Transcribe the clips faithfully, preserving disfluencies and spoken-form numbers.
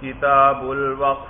کتاب الوقف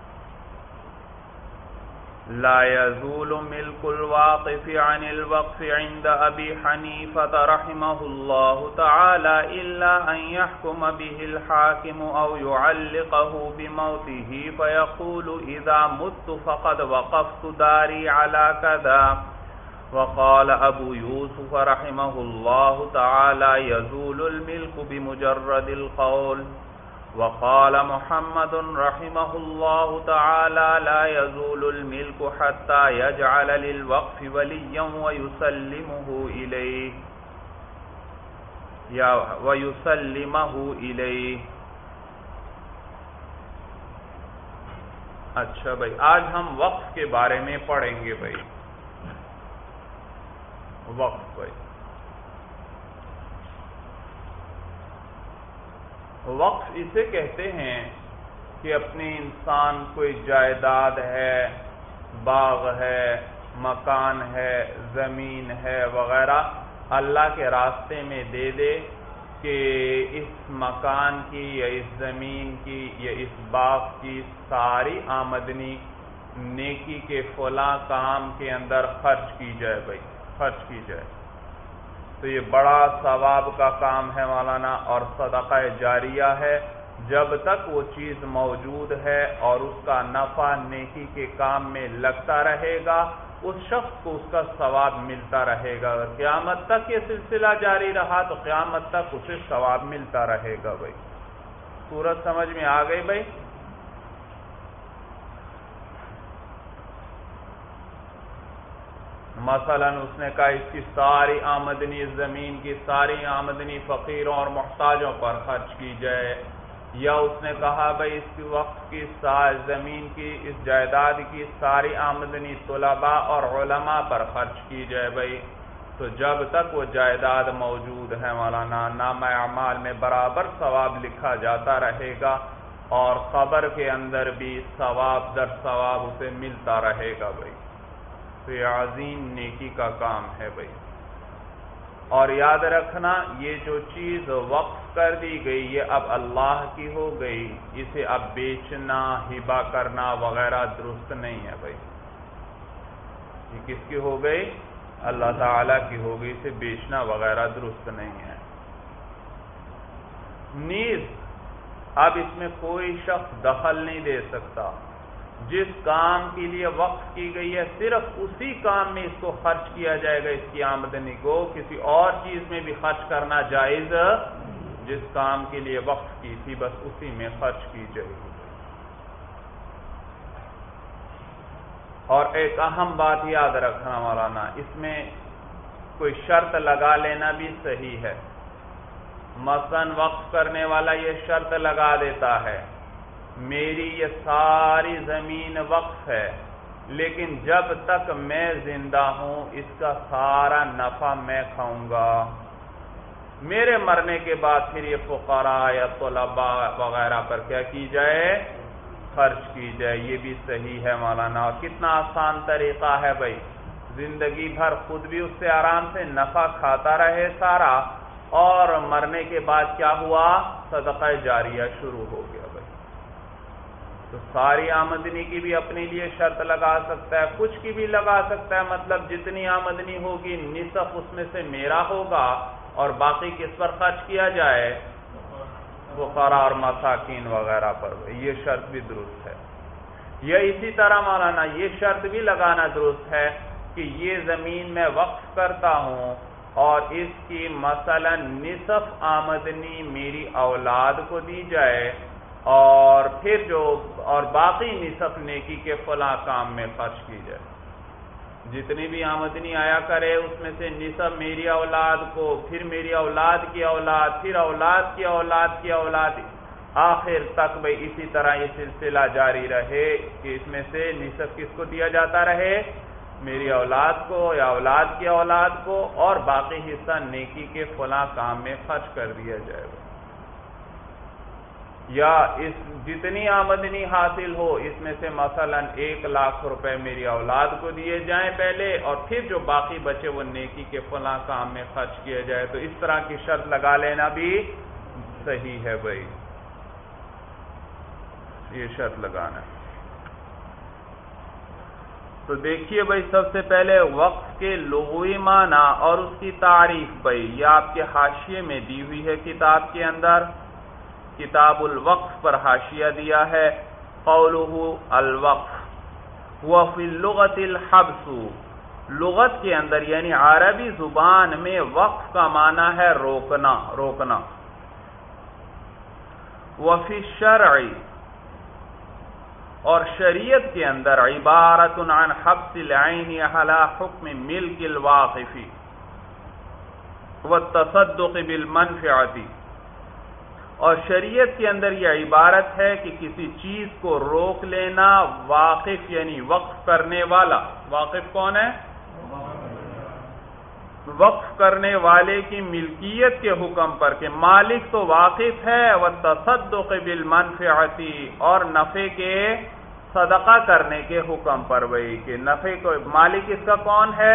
لا يزول ملك الواقف عن الوقف عند أبي حنيفة رحمه الله تعالى إلا أن يحكم به الحاكم أو يعلقه بموته فيقول إذا مت فقد وقفت داري على كذا. وقال أبو يوسف رحمه الله تعالى يزول الملك بمجرد القول. وقال محمد رحمه الله تعالى لا يزول الملك حتى يجعل للوقف وليا ويسلمه إليه یا ويسلمه إليه. اچھا بھائی، آج ہم وقف کے بارے میں پڑھیں گے بھائی. وقف بھائی، وقف اسے کہتے ہیں کہ اپنے انسان کوئی جائیداد ہے، باغ ہے، مکان ہے، زمین ہے وغیرہ اللہ کے راستے میں دے دے کہ اس مکان کی یا اس زمین کی یا اس باغ کی ساری آمدنی نیکی کے فلاں کام کے اندر خرچ کی جائے بھائی، خرچ کی جائے. تو یہ بڑا ثواب کا کام ہے مولانا، اور صدقہ جاریہ ہے. جب تک وہ چیز موجود ہے اور اس کا نفع نیکی کے کام میں لگتا رہے گا، اس شخص کو اس کا ثواب ملتا رہے گا. اگر قیامت تک یہ سلسلہ جاری رہا تو قیامت تک اسے ثواب ملتا رہے گا بھائی. صورت سمجھ میں آ گئی بھائی؟ مثلا اس نے کہا اس کی ساری آمدنی، اس زمین کی ساری آمدنی فقیروں اور محتاجوں پر خرچ کی جائے، یا اس نے کہا بھائی اس کی وقت کی ساری زمین کی، اس جائیداد کی ساری آمدنی طلباء اور علماء پر خرچ کی جائے بھائی. تو جب تک وہ جائیداد موجود ہے مولانا، نامہ اعمال میں برابر ثواب لکھا جاتا رہے گا، اور قبر کے اندر بھی ثواب در ثواب اسے ملتا رہے گا بھائی. تو یہ عظیم نیکی کا کام ہے بھائی. اور یاد رکھنا، یہ جو چیز وقف کر دی گئی یہ اب اللہ کی ہو گئی، اسے اب بیچنا، ہبہ کرنا وغیرہ درست نہیں ہے بھائی. یہ کس کی ہو گئی؟ اللہ تعالیٰ کی ہو گئی، اسے بیچنا وغیرہ درست نہیں ہے. نیز اب اس میں کوئی شخص دخل نہیں دے سکتا. جس کام کے لیے وقف کی گئی ہے صرف اسی کام میں اس کو خرچ کیا جائے گا، اس کی آمدنی کو. کسی اور چیز میں بھی خرچ کرنا جائز، جس کام کے لیے وقف کی تھی بس اسی میں خرچ کی جائے گی. اور ایک اہم بات یاد رکھنا مولانا، اس میں کوئی شرط لگا لینا بھی صحیح ہے. مثلا وقف کرنے والا یہ شرط لگا دیتا ہے میری یہ ساری زمین وقف ہے، لیکن جب تک میں زندہ ہوں اس کا سارا نفع میں کھاؤں گا، میرے مرنے کے بعد پھر یہ فقراء یا طلباء وغیرہ پر کیا کی جائے؟ خرچ کی جائے. یہ بھی صحیح ہے مولانا. اور کتنا آسان طریقہ ہے بھائی، زندگی بھر خود بھی اس سے آرام سے نفع کھاتا رہے سارا، اور مرنے کے بعد کیا ہوا؟ صدقہ جاریہ شروع ہو گیا. تو ساری آمدنی کی بھی اپنے لیے شرط لگا سکتا ہے، کچھ کی بھی لگا سکتا ہے. مطلب جتنی آمدنی ہوگی نصف اس میں سے میرا ہوگا، اور باقی کس پر خرچ کیا جائے؟ فقراء اور مساکین وغیرہ پر. یہ شرط بھی درست ہے. یا اسی طرح مولانا یہ شرط بھی لگانا درست ہے کہ یہ زمین میں وقف کرتا ہوں اور اس کی مثلا نصف آمدنی میری اولاد کو دی جائے، اور پھر جو اور باقی نصف نیکی کے فلاں کام میں خرچ کی جائے. جتنی بھی آمدنی آیا کرے اس میں سے نصف میری اولاد کو، پھر میری اولاد کی اولاد، پھر اولاد کی اولاد کی اولاد، آخر تک بھئی اسی طرح یہ سلسلہ جاری رہے کہ اس میں سے نصف کس کو دیا جاتا رہے؟ میری اولاد کو یا اولاد کی اولاد کو، اور باقی حصہ نیکی کے فلاں کام میں خرچ کر دیا جائے گا. یا اس جتنی آمدنی حاصل ہو اس میں سے مثلا ایک لاکھ روپے میری اولاد کو دیے جائیں پہلے، اور پھر جو باقی بچے وہ نیکی کے فلاں کام میں خرچ کیا جائے. تو اس طرح کی شرط لگا لینا بھی صحیح ہے بھائی. یہ شرط لگانا ہے۔ تو دیکھیے بھائی، سب سے پہلے وقف کے لغوی معنی اور اس کی تعریف بھائی یہ آپ کے حاشیے میں دی ہوئی ہے کتاب کے اندر، کتاب الوقف پر حاشیہ دیا ہے۔ قولہ الوقف وفی اللغت الحبس، لغت کے اندر یعنی عربی زبان میں وقف کا معنی ہے روکنا روکنا۔ وفی الشرع، اور شریعت کے اندر عبارت عن حبس العین علی حکم ملک الواقف والتصدق بالمنفعۃ، اور شریعت کے اندر یہ عبارت ہے کہ کسی چیز کو روک لینا واقف یعنی وقف کرنے والا، واقف کون ہے؟ وقف کرنے والے کی ملکیت کے حکم پر کہ مالک تو واقف ہے، والتصدق بالمنفعۃ، اور نفع کے صدقہ کرنے کے حکم پر بھائی کہ نفع کو مالک اس کا کون ہے؟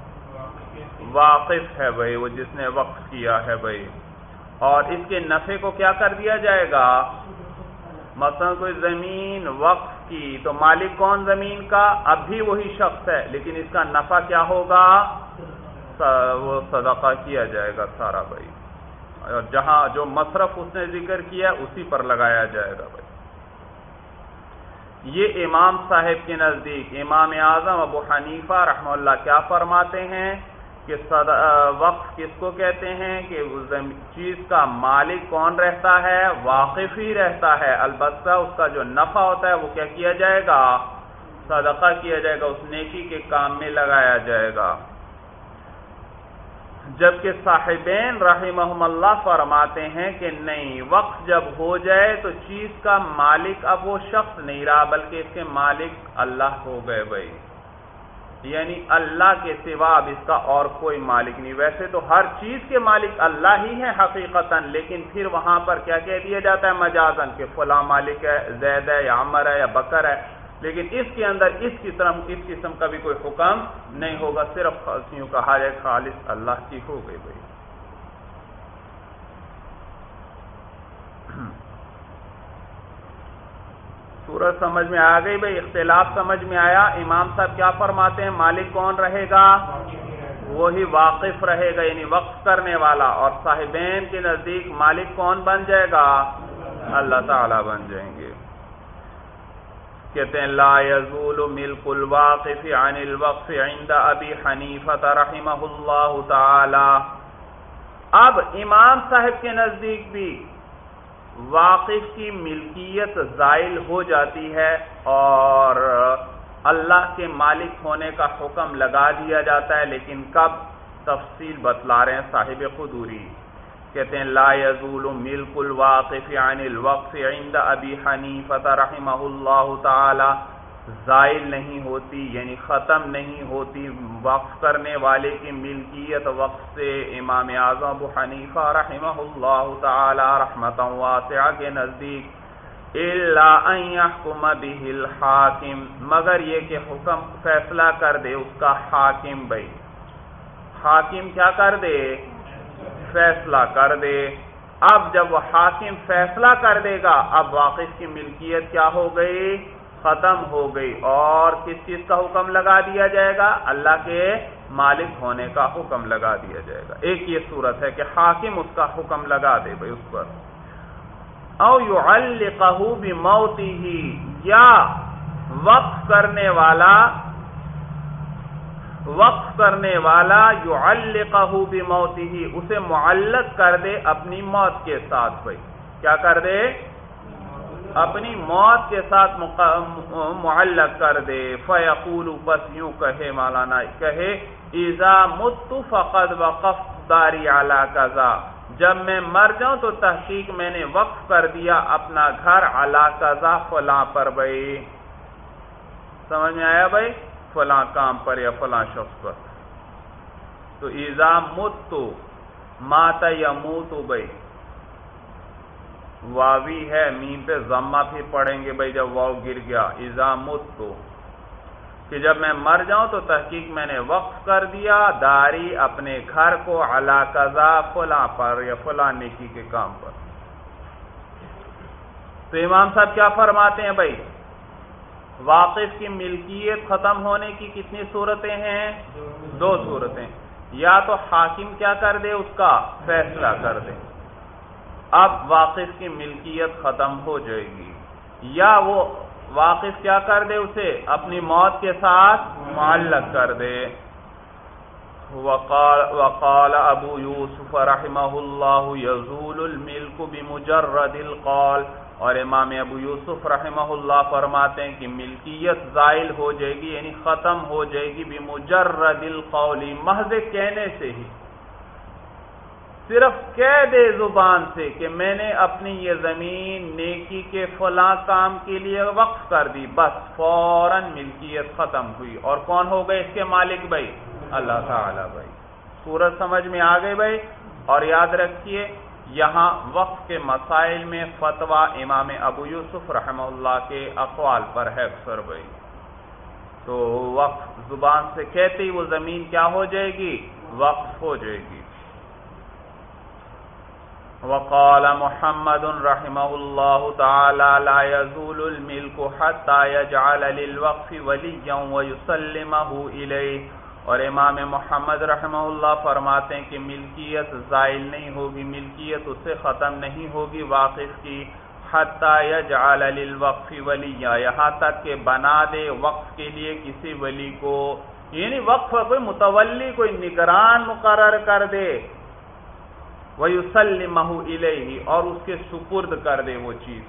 واقف ہے بھائی، وہ جس نے وقف کیا ہے بھائی، اور اس کے نفع کو کیا کر دیا جائے گا؟ مثلا کوئی زمین وقف کی تو مالک کون زمین کا؟ اب بھی وہی شخص ہے، لیکن اس کا نفع کیا ہوگا؟ وہ صدقہ کیا جائے گا سارا بھائی، اور جہاں جو مصرف اس نے ذکر کیا اسی پر لگایا جائے گا بھائی۔ یہ امام صاحب کے نزدیک امام اعظم ابو حنیفہ رحمہ اللہ کیا فرماتے ہیں کہ وقف کس کو کہتے ہیں کہ چیز کا مالک کون رہتا ہے؟ واقف ہی رہتا ہے، البتہ اس کا جو نفع ہوتا ہے وہ کیا کیا جائے گا؟ صدقہ کیا جائے گا، اس نیکی کے کام میں لگایا جائے گا۔ جبکہ صاحبین رحمہم اللہ فرماتے ہیں کہ نہیں، وقف جب ہو جائے تو چیز کا مالک اب وہ شخص نہیں رہا بلکہ اس کے مالک اللہ ہو گئے بھائی، یعنی اللہ کے سوا اب اس کا اور کوئی مالک نہیں۔ ویسے تو ہر چیز کے مالک اللہ ہی ہیں حقیقتاً، لیکن پھر وہاں پر کیا کہہ دیا جاتا ہے مجازاً کہ فلاں مالک ہے، زید ہے یا عمر ہے یا بکر ہے، لیکن اس کے اندر اس قسم اس قسم کا بھی کوئی حکم نہیں ہوگا، صرف یوں کہا جائے خالص اللہ کی ہو گئی بھائی۔ سورج سمجھ میں آ گئی بھائی، اختلاف سمجھ میں آیا۔ امام صاحب کیا فرماتے ہیں؟ مالک کون رہے گا؟ وہی واقف رہے گا یعنی وقف کرنے والا، اور صاحبین کے نزدیک مالک کون بن جائے گا؟ اللہ تعالی بن جائیں گے۔ کہتے ہیں لا یزول ملک الواقف عن الوقف عند ابی حنیفہ رحمہ اللہ تعالی۔ اب امام صاحب کے نزدیک بھی واقف کی ملکیت زائل ہو جاتی ہے اور اللہ کے مالک ہونے کا حکم لگا دیا جاتا ہے، لیکن کب؟ تفصیل بتلا رہے ہیں صاحب قدوری، کہتے ہیں لا یزول ملک الواقف عن الوقف عند ابی حنیفہ رحمہ اللہ تعالی، زائل نہیں ہوتی یعنی ختم نہیں ہوتی وقف کرنے والے کی ملکیت وقف سے امام اعظم ابو حنیفہ رحمہ اللہ تعالی رحمتا واسعہ کے نزدیک الا ان یحکم به الحاکم، مگر یہ کہ حکم فیصلہ کر دے اس کا حاکم بھائی، حاکم کیا کر دے؟ فیصلہ کر دے۔ اب جب وہ حاکم فیصلہ کر دے گا اب واقف کی ملکیت کیا ہو گئی؟ ختم ہو گئی، اور کس چیز کا حکم لگا دیا جائے گا؟ اللہ کے مالک ہونے کا حکم لگا دیا جائے گا۔ ایک یہ صورت ہے کہ حاکم اس کا حکم لگا دے بھائی اس پر، او یعلقہ بموتہ، یا وقف کرنے والا وقف کرنے والا یعلقہ بموتہ، اسے معلق کر دے اپنی موت کے ساتھ بھائی، کیا کر دے؟ اپنی موت کے ساتھ معلق کر دے۔ فیقول، بس یوں کہے مولانا کہے اذا مت فقد وقفت داری علی کذا، جب میں مر جاؤں تو تحقیق میں نے وقف کر دیا اپنا گھر علی کذا، فلاں پر بھائی، سمجھ میں آیا بھائی؟ فلاں کام پر یا فلاں شخص پر۔ تو اذا مت، مات یموت بھائی، واوی ہے میم پہ ضمہ پھر پڑھیں گے بھائی جب واو گر گیا، اذا مت، کہ جب میں مر جاؤں تو تحقیق میں نے وقف کر دیا داری اپنے گھر کو علی کذا، فلاں پر یا فلاں نیکی کے کام پر۔ تو امام صاحب کیا فرماتے ہیں بھائی، واقف کی ملکیت ختم ہونے کی کتنی صورتیں ہیں؟ دو صورتیں، یا تو حاکم کیا کر دے، اس کا فیصلہ کر دے، اب واقف کی ملکیت ختم ہو جائے گی، یا وہ واقف کیا کر دے، اسے اپنی موت کے ساتھ معلق کر دے۔ وقال وقال ابو یوسف رحمہ اللہ یزول الملک بمجرد القول، اور امام ابو یوسف رحمہ اللہ فرماتے ہیں کہ ملکیت زائل ہو جائے گی، یعنی ختم ہو جائے گی بمجرد القول، محض کہنے سے ہی، صرف کہہ دے زبان سے کہ میں نے اپنی یہ زمین نیکی کے فلاں کام کے لیے وقف کر دی، بس فوراً ملکیت ختم ہوئی، اور کون ہو گئے اس کے مالک بھائی؟ اللہ تعالی بھائی۔ سورج سمجھ میں آ گئی بھائی؟ اور یاد رکھیے یہاں وقف کے مسائل میں فتویٰ امام ابو یوسف رحمہ اللہ کے اقوال پر ہے اکثر بھائی، تو وقف زبان سے کہتے ہی وہ زمین کیا ہو جائے گی؟ وقف ہو جائے گی۔ وقال محمد رحمہ اللہ تعالی لا يزول الملک حتى يجعل للوقف ولیا ويسلمہ الیہ، اور امام محمد رحمہ اللہ فرماتے ہیں کہ ملکیت زائل نہیں ہوگی، ملکیت اس سے ختم نہیں ہوگی واقف کی، حتی یجعل للوقف ولیا، یہاں تک کہ بنا دے وقف کے لیے کسی ولی کو، یعنی وقف کوئی متولی، کوئی نگران مقرر کر دے، وَيُسَلِّمَهُ إِلَيْهِ، اور اس کے سپرد کر دے وہ چیز۔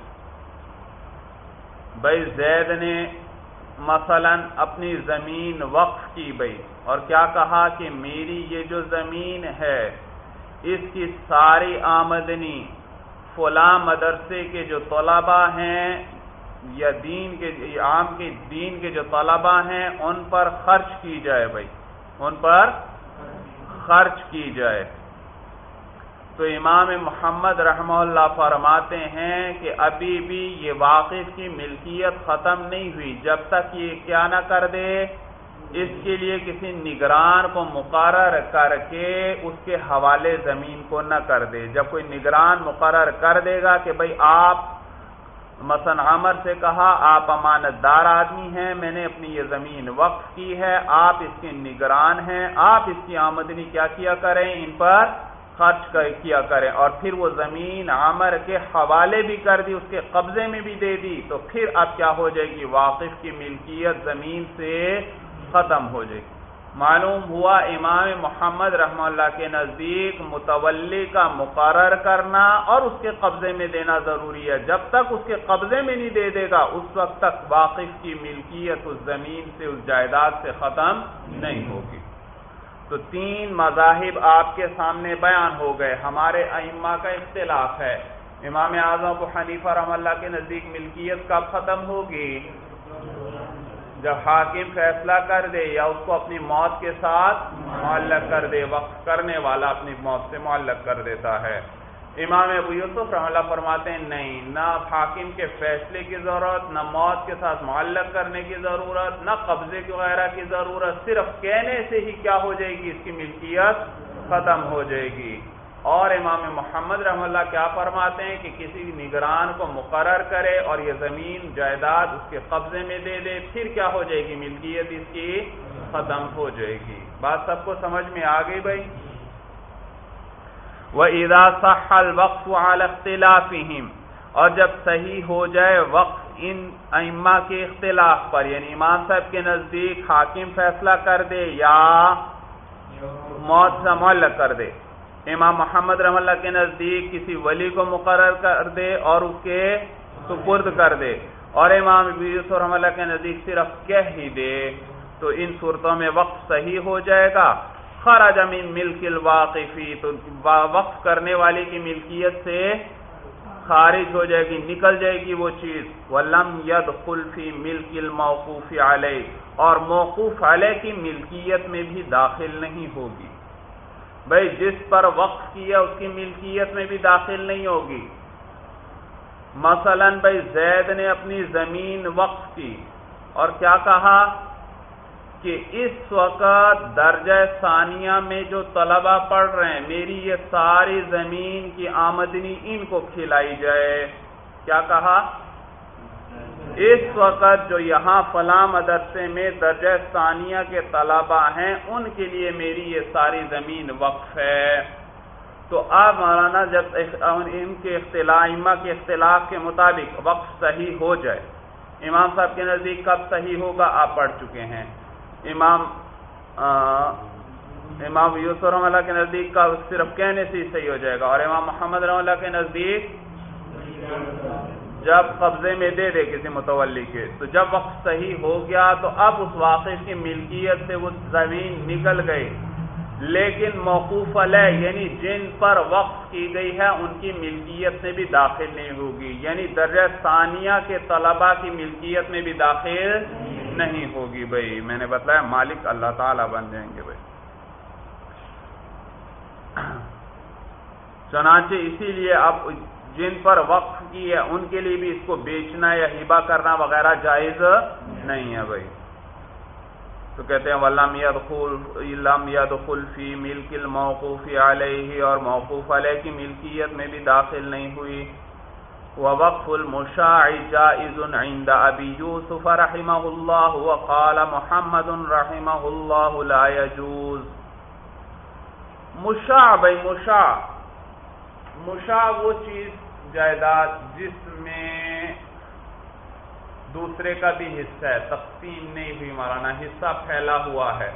بھائی زید نے مثلا اپنی زمین وقف کی بھائی، اور کیا کہا کہ میری یہ جو زمین ہے اس کی ساری آمدنی فلاں مدرسے کے جو طلباء ہیں یا دین کے عام کے دین کے جو طلباء ہیں ان پر خرچ کی جائے بھائی، ان پر خرچ کی جائے۔ تو امام محمد رحمہ اللہ فرماتے ہیں کہ ابھی بھی یہ واقف کی ملکیت ختم نہیں ہوئی جب تک یہ کیا نہ کر دے، اس کے لیے کسی نگران کو مقرر کر کے اس کے حوالے زمین کو نہ کر دے۔ جب کوئی نگران مقرر کر دے گا کہ بھئی آپ مثلا عمر سے کہا آپ امانت دار آدمی ہیں، میں نے اپنی یہ زمین وقف کی ہے، آپ اس کے نگران ہیں، آپ اس کی آمدنی کیا کیا کریں، ان پر خرچ کیا کریں، اور پھر وہ زمین عمر کے حوالے بھی کر دی، اس کے قبضے میں بھی دے دی، تو پھر اب کیا ہو جائے گی، واقف کی ملکیت زمین سے ختم ہو جائے گی۔ معلوم ہوا امام محمد رحمہ اللہ کے نزدیک متولی کا مقرر کرنا اور اس کے قبضے میں دینا ضروری ہے، جب تک اس کے قبضے میں نہیں دے دے گا اس وقت تک واقف کی ملکیت اس زمین سے، اس جائیداد سے ختم نہیں ہوگی۔ تو تین مذاہب آپ کے سامنے بیان ہو گئے، ہمارے ائمہ کا اختلاف ہے۔ امام اعظم ابو حنیفہ رحمہ اللہ کے نزدیک ملکیت کب ختم ہوگی؟ جب حاکم فیصلہ کر دے یا اس کو اپنی موت کے ساتھ معلق کر دے، وقف کرنے والا اپنی موت سے معلق کر دیتا ہے۔ امام ابو یوسف رحمہ اللہ فرماتے ہیں نہیں، نہ حاکم کے فیصلے کی ضرورت، نہ موت کے ساتھ معلق کرنے کی ضرورت، نہ قبضے وغیرہ کی ضرورت، صرف کہنے سے ہی کیا ہو جائے گی، اس کی ملکیت ختم ہو جائے گی۔ اور امام محمد رحمہ اللہ کیا فرماتے ہیں کہ کسی نگران کو مقرر کرے اور یہ زمین جائیداد اس کے قبضے میں دے دے، پھر کیا ہو جائے گی، ملکیت اس کی ختم ہو جائے گی۔ بات سب کو سمجھ میں آ گئی بھائی؟ وَإِذَا صَحَّ الْوَقْفُ عَلَى اخْتِلَافِهِمْ، اور جب صحیح ہو جائے وقف ان ائمہ کے اختلاف پر، یعنی امام صاحب کے نزدیک حاکم فیصلہ کر دے یا موت سے معلق کر دے، امام محمد رحمہ اللہ کے نزدیک کسی ولی کو مقرر کر دے اور اس کے سپرد کر دے، اور امام ابو یوسف رحمہ اللہ کے نزدیک صرف کہہ ہی دے، تو ان صورتوں میں وقف صحیح ہو جائے گا۔ خرج من ملک الواقفی، تو وقف کرنے والے کی ملکیت سے خارج ہو جائے گی، نکل جائے گی وہ چیز۔ وَلَمْ يَدْخُلْ فِي مِلْكِ الْمَوْقُوفِ عَلَيْهِ، اور موقوف علیہ کی ملکیت میں بھی داخل نہیں ہوگی۔ بھئی جس پر وقف کیا اس کی ملکیت میں بھی داخل نہیں ہوگی۔ مثلا بھئی زید نے اپنی زمین وقف کی اور کیا کہا کہ اس وقت درجہ ثانیہ میں جو طلبہ پڑھ رہے ہیں، میری یہ ساری زمین کی آمدنی ان کو کھلائی جائے، کیا کہا؟ اس وقت جو یہاں فلاں مدرسے میں درجہ ثانیہ کے طلبہ ہیں ان کے لیے میری یہ ساری زمین وقف ہے. تو آپ مولانا جب ان کے اختلاف امام کے اختلاف کے مطابق وقف صحیح ہو جائے، امام صاحب کے نزدیک کب صحیح ہوگا آپ پڑھ چکے ہیں. امام امام یوسف رحمہ اللہ کے نزدیک کا صرف کہنے سے ہی صحیح ہو جائے گا، اور امام محمد رحمہ اللہ کے نزدیک جب قبضے میں دے دے کسی متولی کے. تو جب وقت صحیح ہو گیا تو اب اس واقف کی ملکیت سے وہ زمین نکل گئی، لیکن موقوف علیہ یعنی جن پر وقف کی گئی ہے ان کی ملکیت میں بھی داخل نہیں ہوگی، یعنی درجہ ثانیہ کے طلبہ کی ملکیت میں بھی داخل نہیں ہوگی. بھائی میں نے بتایا مالک اللہ تعالی بن جائیں گے. بھائی چنانچہ اسی لیے اب جن پر وقف کی ہے ان کے لیے بھی اس کو بیچنا یا ہبہ کرنا وغیرہ جائز نہیں ہے. بھائی تو کہتے ہیں وَلَمْ يَدْخُلْ لَمْ يَدْخُلْ فِي مِلْكِ الْمَوْقُوفِ عَلَيْهِ، اور موقوف علیہ کی ملکیت میں بھی داخل نہیں ہوئی. وَوَقْفُ الْمُشَاعِ جَائِزٌ عِنْدَ أَبِي يُوسُفَ رَحِمَهُ اللَّهُ وَقَالَ مُحَمَّدٌ رَحِمَهُ اللَّهُ لَا يَجُوزُ. مشاع بھائی مشاع مشاع وہ چیز جائیداد جس میں دوسرے کا بھی حصہ ہے، تقسیم نہیں ہوئی مولانا، حصہ پھیلا ہوا ہے.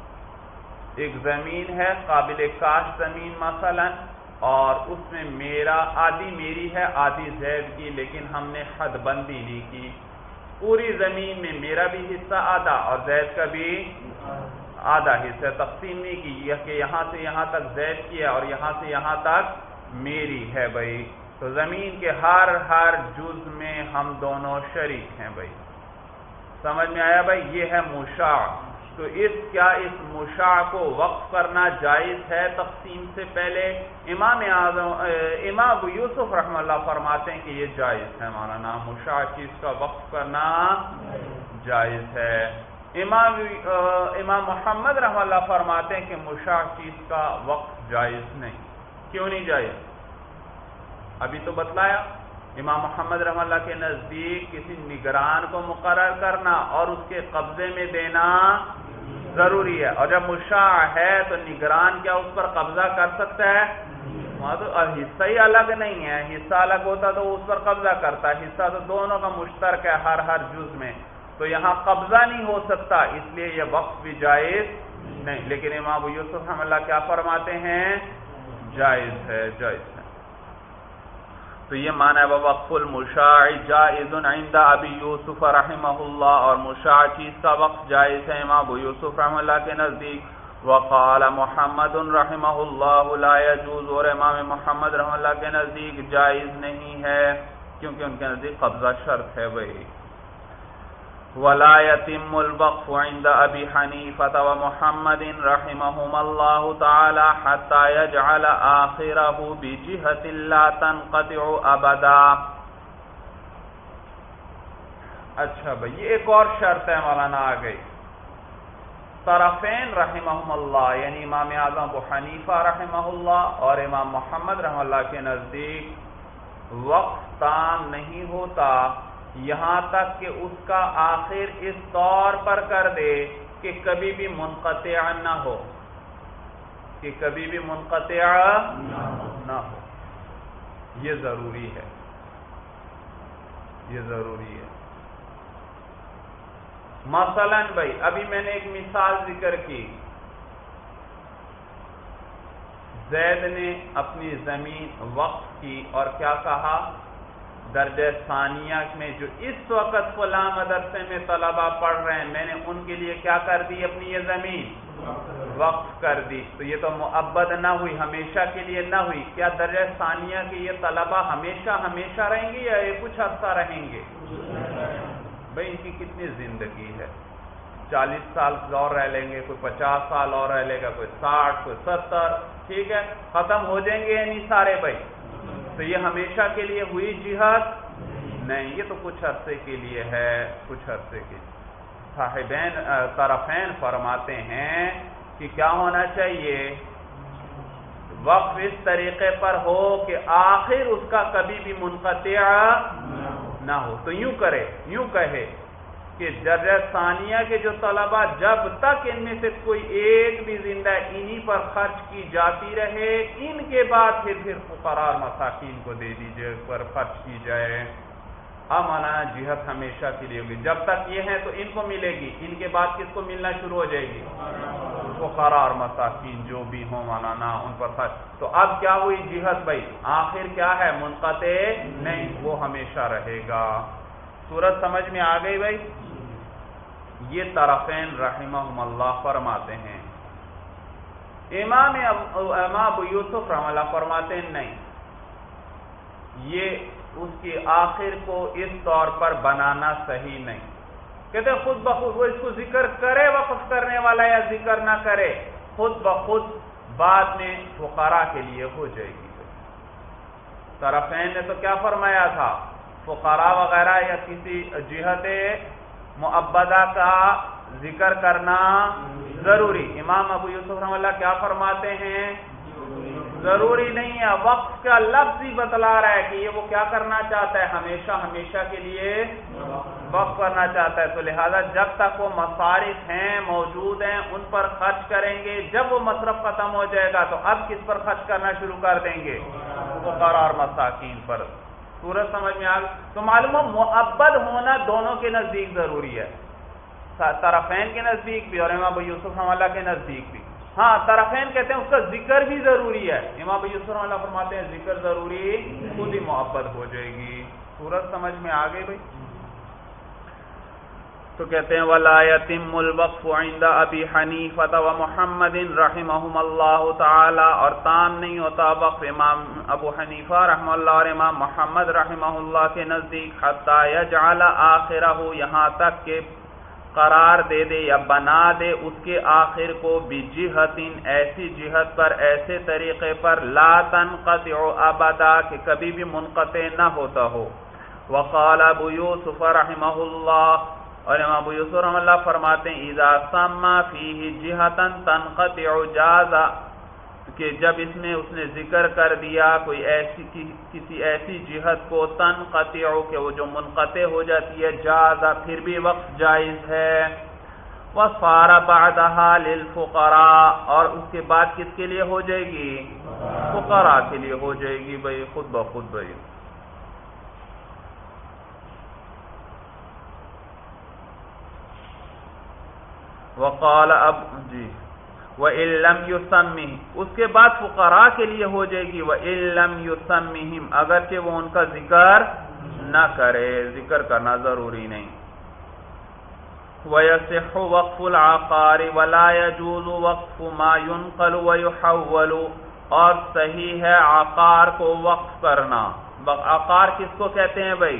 ایک زمین ہے قابل کاشت زمین مثلا، اور اس میں میرا آدھی میری ہے آدھی زید کی، لیکن ہم نے حد بندی نہیں کی. پوری زمین میں میرا بھی حصہ آدھا اور زید کا بھی آدھا حصہ، تقسیم نہیں کی یہ کہ یہاں سے یہاں تک زید کی ہے اور یہاں سے یہاں تک میری ہے. بھائی تو زمین کے ہر ہر جز میں ہم دونوں شریک ہیں. بھائی سمجھ میں آیا؟ بھائی یہ ہے مشاع. تو اس کیا اس مشاع کو وقف کرنا جائز ہے تقسیم سے پہلے؟ امام اعظم امام ابو یوسف رحمہ اللہ فرماتے ہیں کہ یہ جائز ہے مولانا، مشاع چیز کا وقف کرنا جائز ہے. امام امام محمد رحمہ اللہ فرماتے ہیں کہ مشاع چیز کا وقف جائز نہیں. کیوں نہیں جائز؟ ابھی تو بتلایا. امام محمد رحمہ اللہ کے نزدیک کسی نگران کو مقرر کرنا اور اس کے قبضے میں دینا ضروری ہے، اور جب مشاع ہے تو نگران کیا اس پر قبضہ کر سکتا ہے؟ وہاں تو حصہ ہی الگ نہیں ہے، حصہ الگ ہوتا تو اس پر قبضہ کرتا ہے، حصہ تو دونوں کا مشترک ہے ہر ہر جز میں. تو یہاں قبضہ نہیں ہو سکتا، اس لیے یہ وقف بھی جائز نہیں. لیکن امام ابو یوسف رحمہ اللہ کیا فرماتے ہیں؟ جائز ہے، جائز ہے. تو یہ معنی ہے وقف المشاع جائز عند ابی یوسف رحمہ اللہ، اور مشاع چیز کا وقف جائز ہے امام ابو یوسف رحمہ اللہ کے نزدیک. وقال محمد رحمہ اللہ لا يجوز، اور امام محمد رحمہ اللہ کے نزدیک جائز نہیں ہے کیونکہ ان کے نزدیک قبضہ شرط ہے. بھائی ولا يتم الوقف عند ابي حنيفة ومحمد رحمهما الله تعالى حتى يجعل آخره بجهة لا تنقطع ابدا. اچھا بھائی یہ ایک اور شرط ہے مولانا آ گئی. طرفین رحمہم اللہ یعنی امام اعظم ابو حنیفہ رحمہ اللہ اور امام محمد رحمہ اللہ کے نزدیک وقف تام نہیں ہوتا یہاں تک کہ اس کا آخر اس طور پر کر دے کہ کبھی بھی منقطع نہ ہو، کہ کبھی بھی منقطع نہ ہو. یہ ضروری ہے، یہ ضروری ہے. مثلا بھائی ابھی میں نے ایک مثال ذکر کی، زید نے اپنی زمین وقف کی اور کیا کہا؟ درجہ ثانیہ میں جو اس وقت فلاں مدرسے میں طلبہ پڑھ رہے ہیں میں نے ان کے لیے کیا کر دی؟ اپنی یہ زمین وقف کر دی. تو یہ تو مؤبد نہ ہوئی، ہمیشہ کے لیے نہ ہوئی. کیا درجہ ثانیہ کے یہ طلبہ ہمیشہ ہمیشہ رہیں گے یا یہ کچھ عرصہ رہیں گے؟ بھائی ان کی کتنی زندگی ہے؟ چالیس سال اور رہ لیں گے، کوئی پچاس سال اور رہ لے گا، کوئی ساٹھ، کوئی ستر. ٹھیک ہے ختم ہو جائیں گے یا نہیں سارے؟ بھائی تو یہ ہمیشہ کے لیے ہوئی جہاد نہیں، یہ تو کچھ عرصے کے لیے ہے، کچھ عرصے کے لیے. صاحبین طرفین فرماتے ہیں کہ کیا ہونا چاہیے؟ وقف اس طریقے پر ہو کہ آخر اس کا کبھی بھی منقطع نہ ہو. تو یوں کرے یوں کہے کہ درجہ ثانیہ کے جو طلبہ جب تک ان میں سے کوئی ایک بھی زندہ انہی پر خرچ کی جاتی رہے، ان کے بعد پھر پھر فقراء اور مساکین کو دے دیجئے، پر خرچ کی جائے. اب مولانا جہت ہمیشہ کے لیے ہوگی. جب تک یہ ہیں تو ان کو ملے گی، ان کے بعد کس کو ملنا شروع ہو جائے گی؟ فقراء اور مساکین جو بھی ہوں مولانا ان پر خرچ. تو اب کیا ہوئی جہت بھائی؟ آخر کیا ہے؟ منقطع نہیں، وہ ہمیشہ رہے گا. صورت سمجھ میں آ گئی بھائی؟ یہ طرفین رحمہم اللہ فرماتے ہیں. امام امام ابو یوسف رحمہ اللہ فرماتے ہیں نہیں، یہ اس کی آخر کو اس طور پر بنانا صحیح نہیں. کہتے ہیں خود بخود وہ اس کو ذکر کرے وقف کرنے والا یا ذکر نہ کرے، خود بخود بعد میں فقراء کے لیے ہو جائے گی. طرفین نے تو کیا فرمایا تھا؟ فقراء وغیرہ یا کسی جہت معبدہ کا ذکر کرنا ضروری. امام ابو یوسف رحمہ اللہ کیا فرماتے ہیں؟ ضروری نہیں ہے. وقف کا لفظ ہی بتلا رہا ہے کہ یہ وہ کیا کرنا چاہتا ہے؟ ہمیشہ ہمیشہ کے لیے وقف کرنا چاہتا ہے. تو لہذا جب تک وہ مصارف ہیں موجود ہیں ان پر خرچ کریں گے، جب وہ مصرف ختم ہو جائے گا تو اب کس پر خرچ کرنا شروع کر دیں گے؟ فقراء اور مساکین پر. سورج سمجھ میں آ گئی؟ تو معلوم ہو معبد ہونا دونوں کے نزدیک ضروری ہے، طرفین کے نزدیک بھی اور امام ابو یوسف رحمہ اللہ کے نزدیک بھی. ہاں طرفین کہتے ہیں اس کا ذکر بھی ضروری ہے، امام ابو یوسف رحمہ اللہ فرماتے ہیں ذکر ضروری، خود ہی معبد ہو جائے گی. سورج سمجھ میں آ گئی بھائی؟ تو کہتے ہیں وَلَا يَتِمُّ الْوَقْفُ عِنْدَ أَبِي حَنِيفَةَ وَمُحَمَّدٍ رَحِمَهُمَ اللَّهُ تَعَالَى، اور تام نہیں ہوتا وقف امام ابو حنیفہ رحمہ اللہ اور امام محمد رحمہ اللہ کے نزدیک، حَتَّى يَجْعَلَ آخِرَهُ، یہاں تک کہ قرار دے دے یا بنا دے اس کے آخر کو بِجِهَةٍ، ایسی جہت پر، ایسے طریقے پر، لَا تَنْقَطِعُ أَبَدًا، کہ کبھی بھی منقطع نہ ہوتا ہو. وَقَالَ ابو یوسف رحمہ اللہ، اور امام ابو یوسف رحمہ اللہ فرماتے ہیں اذا سما فیہ جہتا تنقطع جازا، کہ جب اس میں اس نے ذکر کر دیا کوئی ایسی کسی ایسی جہت کو تنقطع کہ وہ جو منقطع ہو جاتی ہے، جازا پھر بھی وقت جائز ہے. وصار بعدها للفقراء، اور اس کے بعد کس کے لیے ہو جائے گی؟ فقراء کے لیے ہو جائے گی بھائی، خود بخود بھائی. وقال اب جی وَإِن لَمْ يُسَمِّهِ، اس کے بعد فقراء کے لیے ہو جائے گی وَإِن لَمْ يُسَمِّهِمْ، اگرچہ وہ ان کا ذکر نہ کرے، ذکر کرنا ضروری نہیں. وَيَصِحُّ وَقْفُ الْعَقَارِ وَلَا يَجُوزُ وَقْفُ مَا يُنْقَلُ وَيُحَوَّلُ، اور صحیح ہے عقار کو وقف کرنا. عقار کس کو کہتے ہیں بھائی؟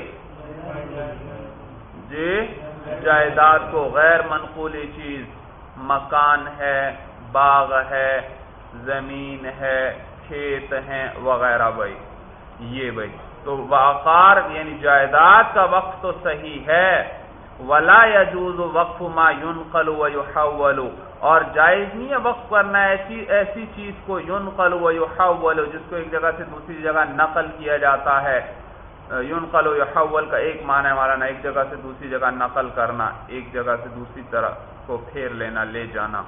جی جائیداد کو، غیر منقولی چیز، مکان ہے، باغ ہے، زمین ہے، کھیت ہیں وغیرہ بھائی. یہ بھائی تو عقار یعنی جائیداد کا وقف تو صحیح ہے. ولا يجوز وقف ما ينقل ويحول، اور جائز نہیں ہے وقف کرنا ایسی ایسی چیز کو ينقل ويحول جس کو ایک جگہ سے دوسری جگہ نقل کیا جاتا ہے. ينقل ويحول کا ایک معنی ہمارا نا ایک جگہ سے دوسری جگہ نقل کرنا، ایک جگہ سے دوسری طرح کو پھیر لینا، لے جانا.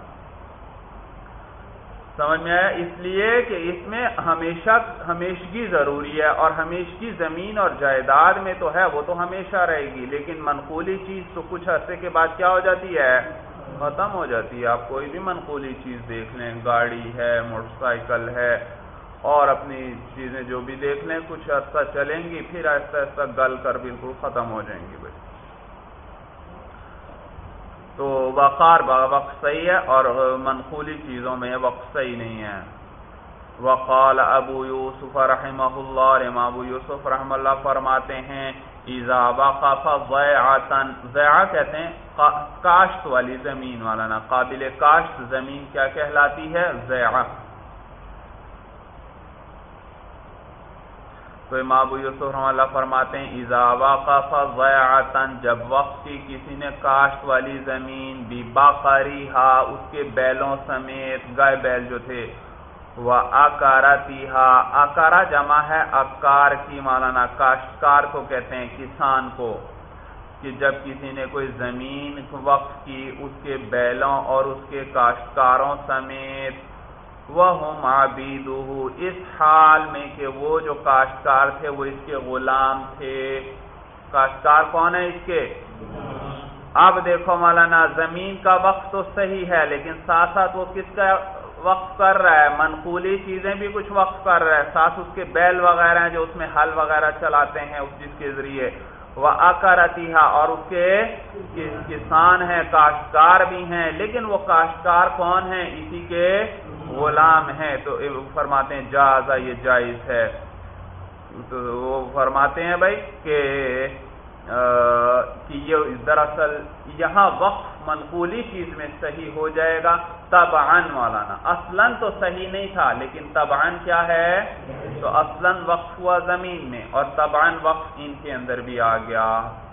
سمجھ میں آیا؟ اس لیے کہ اس میں ہمیشہ ہمیشگی ضروری ہے، اور ہمیشگی زمین اور جائیداد میں تو ہے، وہ تو ہمیشہ رہے گی، لیکن منقولی چیز تو کچھ عرصے کے بعد کیا ہو جاتی ہے؟ ختم ہو جاتی ہے. آپ کوئی بھی منقولی چیز دیکھ لیں، گاڑی ہے، موٹر سائیکل ہے، اور اپنی چیزیں جو بھی دیکھ لیں، کچھ عرصہ چلیں گی پھر آہستہ آہستہ گل کر بالکل ختم ہو جائیں گی بھائی. تو وقار وقف صحیح ہے، اور منقولی چیزوں میں وقف صحیح نہیں ہے. وقال ابو یوسف رحمہ اللہ، اور امام ابو یوسف رحمہ اللہ فرماتے ہیں اذا وقف ضیعۃ، ضیعہ کہتے ہیں کاشت والی زمین والا نا، قابل کاشت زمین کیا کہلاتی ہے؟ ضیعہ. تو امام ابو یوسف رحمہ اللہ فرماتے ہیں اذا وقف ضیعۃ، جب وقف کی کسی نے کاشت والی زمین ببقریہا، اس کے بیلوں سمیت، گائے بیل جو تھے، وَأَكَرَتِهَا اکارا جمع ہے اکار کی، مولانا کاشتکار کو کہتے ہیں، کسان کو، کہ جب کسی نے کوئی زمین وقف کی اس کے بیلوں اور اس کے کاشتکاروں سمیت، وَهُمْ عَبِيدُهُ، اس حال میں کہ وہ جو کاشتکار تھے وہ اس کے غلام تھے۔ کاشتکار کون ہے؟ اس کے۔ اب دیکھو مولانا، زمین کا وقف تو صحیح ہے لیکن ساتھ ساتھ وہ کس کا وقف کر رہا ہے؟ منقولی چیزیں بھی کچھ وقف کر رہا ہے، ساتھ اس کے بیل وغیرہ ہیں جو اس میں حل وغیرہ چلاتے ہیں اس جس کے ذریعے، وَأَكَرَتِهَا، اور اس کے کسان ہیں، کاشتکار بھی ہیں، لیکن وہ کاشتکار کون ہیں؟ اسی کے غلام ہیں۔ تو فرماتے ہیں جازہ، یہ جائز ہے۔ تو وہ فرماتے ہیں بھائی کہ کہ یہ دراصل یہاں وقف منقولی چیز میں صحیح ہو جائے گا طبعاً مولانا، اصلاً تو صحیح نہیں تھا لیکن طبعاً کیا ہے؟ تو اصلاً وقف ہوا زمین میں اور طبعاً وقف ان کے اندر بھی آ گیا۔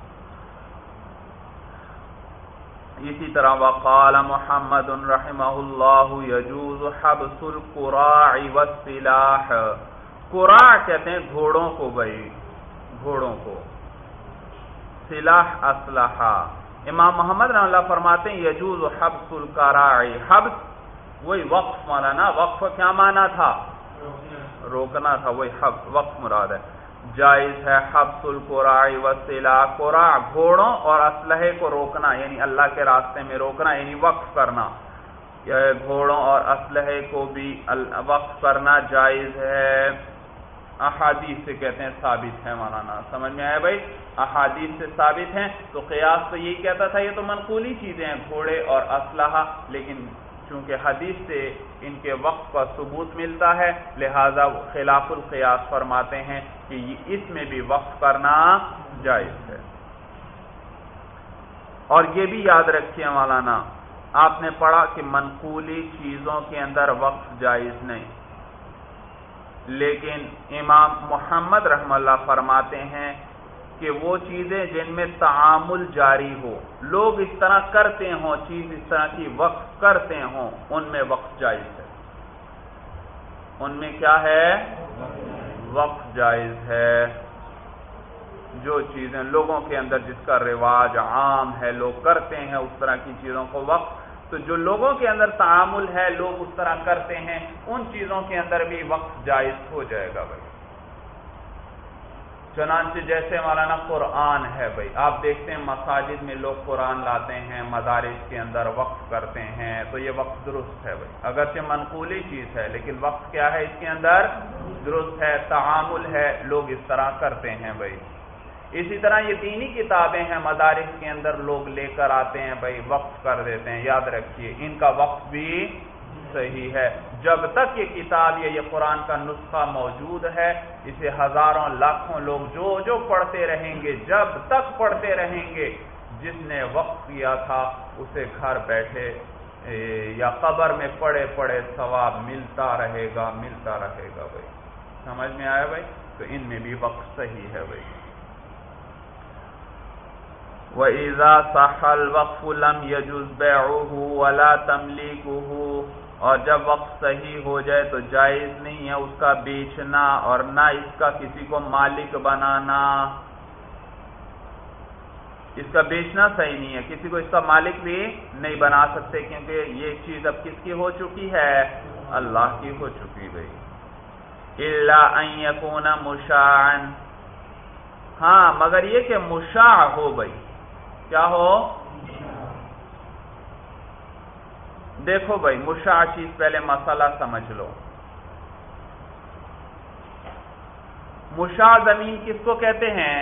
اسی طرح وقال محمد رحمہ اللہ یجوز حبس القراع والسلاح، قراع کہتے ہیں گھوڑوں کو بھائی، گھوڑوں کو، سلاح اسلحہ۔ امام محمد رحمہ اللہ فرماتے ہیں یجوز حبس القراع، حبس وہی وقف مولانا، وقف کیا معنی تھا؟ روکنا تھا، وہی حبس وقف مراد ہے۔ جائز ہے حبس القراع والسلاح، قراع گھوڑوں اور اسلحے کو روکنا، یعنی اللہ کے راستے میں روکنا، یعنی وقف کرنا، گھوڑوں اور اسلحے کو بھی وقف کرنا جائز ہے۔ احادیث سے کہتے ہیں ثابت ہے مولانا، سمجھ میں آیا بھائی؟ احادیث سے ثابت ہیں۔ تو قیاس تو یہی کہتا تھا یہ تو منقولی چیزیں ہیں گھوڑے اور اسلحہ، لیکن چونکہ حدیث سے ان کے وقف کا ثبوت ملتا ہے لہذا خلاف القیاس فرماتے ہیں کہ اس میں بھی وقف کرنا جائز ہے۔ اور یہ بھی یاد رکھیے مولانا، آپ نے پڑھا کہ منقولی چیزوں کے اندر وقف جائز نہیں، لیکن امام محمد رحمہ اللہ فرماتے ہیں کہ وہ چیزیں جن میں تعامل جاری ہو، لوگ اس طرح کرتے ہوں، چیز اس طرح کی وقف کرتے ہوں، ان میں وقف جائز ہے۔ ان میں کیا ہے؟ وقف جائز ہے۔ جو چیزیں لوگوں کے اندر جس کا رواج عام ہے، لوگ کرتے ہیں اس طرح کی چیزوں کو وقف، تو جو لوگوں کے اندر تعامل ہے، لوگ اس طرح کرتے ہیں، ان چیزوں کے اندر بھی وقف جائز ہو جائے گا بھائی۔ چنانچہ جیسے مولانا قرآن ہے بھائی، آپ دیکھتے ہیں مساجد میں لوگ قرآن لاتے ہیں، مدارس کے اندر وقف کرتے ہیں، تو یہ وقف درست ہے بھائی، اگرچہ منقولی چیز ہے لیکن وقف کیا ہے؟ اس کے اندر درست ہے، تعامل ہے، لوگ اس طرح کرتے ہیں بھائی۔ اسی طرح یہ دینی کتابیں ہیں، مدارس کے اندر لوگ لے کر آتے ہیں بھائی، وقف کر دیتے ہیں، یاد رکھیے ان کا وقف بھی صحیح ہے جب تک یہ کتاب یا یہ قرآن کا نسخہ موجود ہے، اسے ہزاروں لاکھوں لوگ جو جو پڑھتے رہیں گے، جب تک پڑھتے رہیں گے، جس نے وقف کیا تھا اسے گھر بیٹھے یا قبر میں پڑے پڑے ثواب ملتا رہے گا ملتا رہے گا بھائی۔ سمجھ میں آیا بھائی؟ تو ان میں بھی وقف صحیح ہے بھائی۔ وَإِذَا صَحَّ الْوَقْفُ لَمْ يَجُزْ بَيْعُهُ وَلَا تَمْلِيكُهُ، اور جب وقف صحیح ہو جائے تو جائز نہیں ہے اس کا بیچنا اور نہ اس کا کسی کو مالک بنانا۔ اس کا بیچنا صحیح نہیں ہے، کسی کو اس کا مالک بھی نہیں بنا سکتے کیونکہ یہ چیز اب کس کی ہو چکی ہے؟ اللہ کی ہو چکی بھائی۔ إِلَّا أَن يَكُونَ مُشَاعًا، ہاں مگر یہ کہ مشاع ہو بھائی، کیا ہو؟ دیکھو بھائی مشاع چیز، پہلے مسئلہ سمجھ لو۔ مشاع زمین کس کو کہتے ہیں؟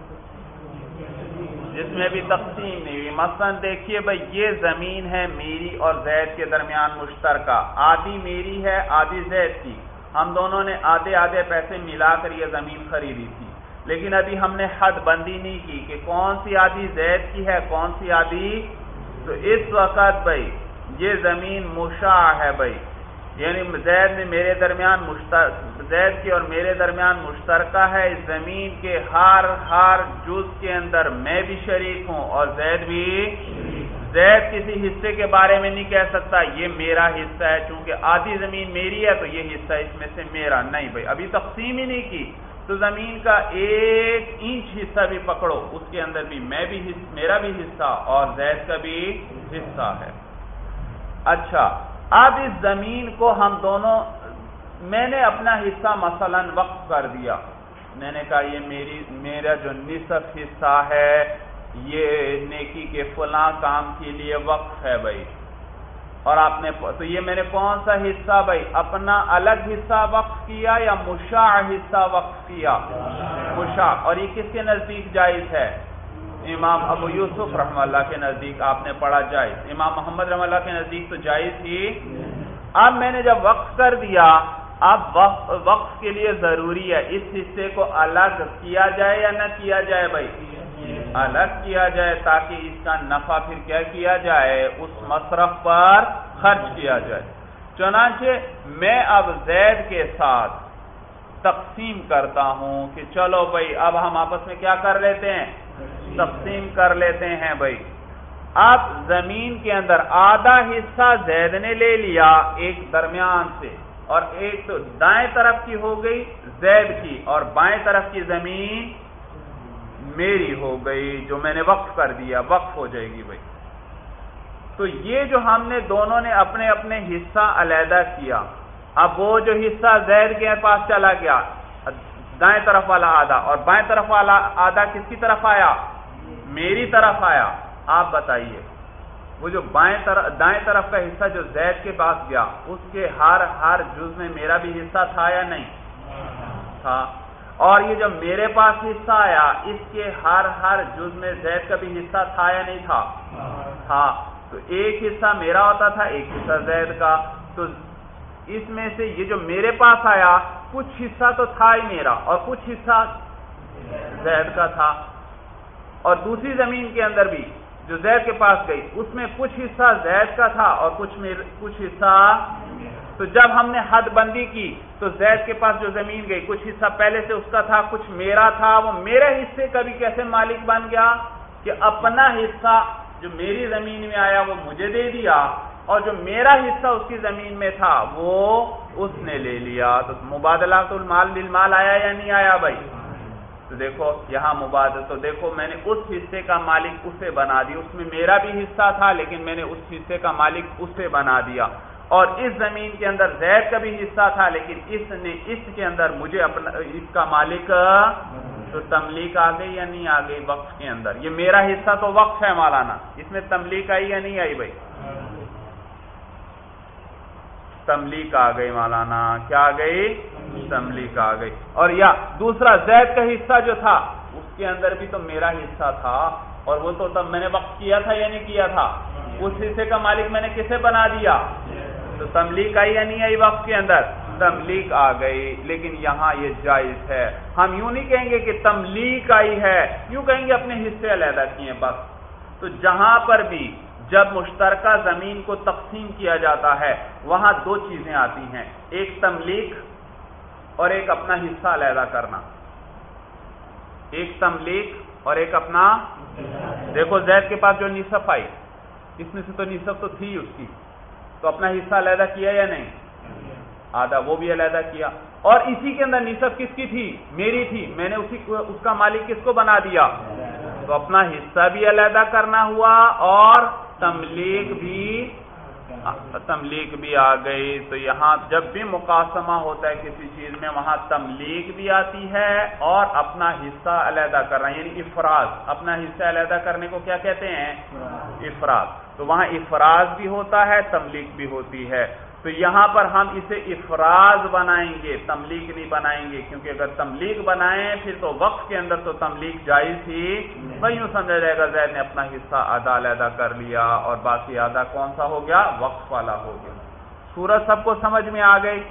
جس میں بھی تقسیم نہیں ہوئی۔ مثلا دیکھیے بھائی، یہ زمین ہے میری اور زید کے درمیان مشترکہ، آدھی میری ہے آدھی زید کی، ہم دونوں نے آدھے آدھے پیسے ملا کر یہ زمین خریدی تھی، لیکن ابھی ہم نے حد بندی نہیں کی کہ کون سی آدھی زید کی ہے کون سی آدھی، تو اس وقت بھائی یہ زمین مشاع ہے بھائی، یعنی زید میں میرے درمیان زید کی اور میرے درمیان مشترکہ ہے، اس زمین کے ہر ہر جز کے اندر میں بھی شریک ہوں اور زید بھی، زید کسی حصے کے بارے میں نہیں کہہ سکتا یہ میرا حصہ ہے، چونکہ آدھی زمین میری ہے تو یہ حصہ اس میں سے میرا نہیں بھائی، ابھی تقسیم ہی نہیں کی، تو زمین کا ایک انچ حصہ بھی پکڑو اس کے اندر بھی میں بھی میرا بھی حصہ اور زید کا بھی حصہ ہے۔ اچھا، اب اس زمین کو ہم دونوں، میں نے اپنا حصہ مثلا وقف کر دیا، میں نے کہا یہ میری میرا جو نصف حصہ ہے یہ نیکی کے فلاں کام کے لیے وقف ہے بھائی، اور آپ نے تو یہ میں نے کون سا حصہ بھائی، اپنا الگ حصہ وقف کیا یا مشاع حصہ وقف کیا؟ مشاع، اور یہ کس کے نزدیک جائز ہے؟ امام ابو یوسف رحمہ اللہ کے نزدیک آپ نے پڑھا جائز، امام محمد رحمہ اللہ کے نزدیک تو جائز ہی۔ اب میں نے جب وقف کر دیا، اب وقف وقف کے لیے ضروری ہے اس حصے کو الگ کیا جائے یا نہ کیا جائے بھائی؟ الگ کیا جائے، تاکہ اس کا نفع پھر کیا کیا جائے، اس مصرف پر خرچ کیا جائے۔ چنانچہ میں اب زید کے ساتھ تقسیم کرتا ہوں کہ چلو بھائی اب ہم آپس میں کیا کر لیتے ہیں، تقسیم کر لیتے ہیں بھائی۔ اب زمین کے اندر آدھا حصہ زید نے لے لیا ایک درمیان سے، اور ایک تو دائیں طرف کی ہو گئی زید کی، اور بائیں طرف کی زمین میری ہو گئی جو میں نے وقف کر دیا، وقف ہو جائے گی بھائی۔ تو یہ جو ہم نے دونوں نے اپنے اپنے حصہ علیحدہ کیا، اب وہ جو حصہ زید کے پاس چلا گیا دائیں طرف والا آدھا، اور بائیں طرف والا آدھا کس کی طرف آیا؟ میری طرف آیا۔ آپ بتائیے وہ جو بائیں طرف دائیں طرف کا حصہ جو زید کے پاس گیا، اس کے ہر ہر جز میں میرا بھی حصہ تھا یا نہیں تھا؟ اور یہ جو میرے پاس حصہ آیا اس کے ہر ہر جز میں زید کا بھی حصہ تھا یا نہیں تھا؟ تھا۔ تو ایک حصہ میرا ہوتا تھا، ایک حصہ زید کا، تو اس میں سے یہ جو میرے پاس آیا کچھ حصہ تو تھا ہی میرا اور کچھ حصہ زید کا تھا، اور دوسری زمین کے اندر بھی جو زید کے پاس گئی اس میں کچھ حصہ زید کا تھا اور کچھ کچھ حصہ، تو جب ہم نے حد بندی کی تو زید کے پاس جو زمین گئی کچھ حصہ پہلے سے اس کا تھا، کچھ میرا تھا، وہ میرے حصے کا بھی کیسے مالک بن گیا کہ اپنا حصہ جو میری زمین میں آیا وہ مجھے دے دیا، اور جو میرا حصہ اس کی زمین میں تھا وہ اس نے لے لیا۔ تو مبادلۃ المال بالمال آیا یا نہیں آیا بھائی؟ تو دیکھو یہاں مبادلہ، تو دیکھو میں نے اس حصے کا مالک اسے بنا دیا، اس میں میرا بھی حصہ تھا لیکن میں نے اس حصے کا مالک اسے بنا دیا، اور اس زمین کے اندر زید کا بھی حصہ تھا لیکن اس نے اس کے اندر مجھے اپنا اس کا مالک، تو تملیک آ گئی یا نہیں آ گئی وقف کے اندر؟ یہ میرا حصہ تو وقف ہے مولانا، اس میں تملیک آئی یا نہیں آئی بھائی؟ تملیک آ گئی مولانا، کیا آ گئی؟ تملیک آ گئی۔ اور یا دوسرا زید کا حصہ جو تھا اس کے اندر بھی تو میرا حصہ تھا، اور وہ تو تب میں نے وقف کیا تھا یا نہیں کیا تھا؟ اس حصے کا مالک میں نے کسے بنا دیا؟ تو تملیک آئی یا نہیں آئی وقف کے اندر؟ تملیک آ گئی۔ لیکن یہاں یہ جائز ہے، ہم یوں نہیں کہیں گے کہ تملیک آئی ہے، یوں کہیں گے اپنے حصے علیحدہ کیے بس۔ تو جہاں پر بھی جب مشترکہ زمین کو تقسیم کیا جاتا ہے وہاں دو چیزیں آتی ہیں، ایک تملیک اور ایک اپنا حصہ علیحدہ کرنا، ایک تملیک اور ایک اپنا۔ دیکھو زید کے پاس جو نصف آئی اس میں سے تو نصف تو تھی اس کی، تو اپنا حصہ علیحدہ کیا یا نہیں؟ آدھا وہ بھی علیحدہ کیا، اور اسی کے اندر نصف کس کی تھی؟ میری تھی، میں نے اسی اس کا مالک کس کو بنا دیا؟ تو اپنا حصہ بھی علیحدہ کرنا ہوا اور تملیک بھی تملیک بھی آ گئی۔ تو یہاں جب بھی مقاسمہ ہوتا ہے کسی چیز میں وہاں تملیک بھی آتی ہے اور اپنا حصہ علیحدہ کرنا، یعنی افراز، اپنا حصہ علیحدہ کرنے کو کیا کہتے ہیں؟ افراز۔ تو وہاں افراز بھی ہوتا ہے، تملیک بھی ہوتی ہے۔ تو یہاں پر ہم اسے افراز بنائیں گے، تملیک نہیں بنائیں گے، کیونکہ اگر تملیک بنائیں پھر تو وقف کے اندر تو تملیک جائز تھی، بھائی یوں سمجھا جائے گا زید نے اپنا حصہ آدھا علیحدہ کر لیا اور باقی آدھا کون سا ہو گیا؟ وقف والا ہو گیا۔ صورت سب کو سمجھ میں آ گئی؟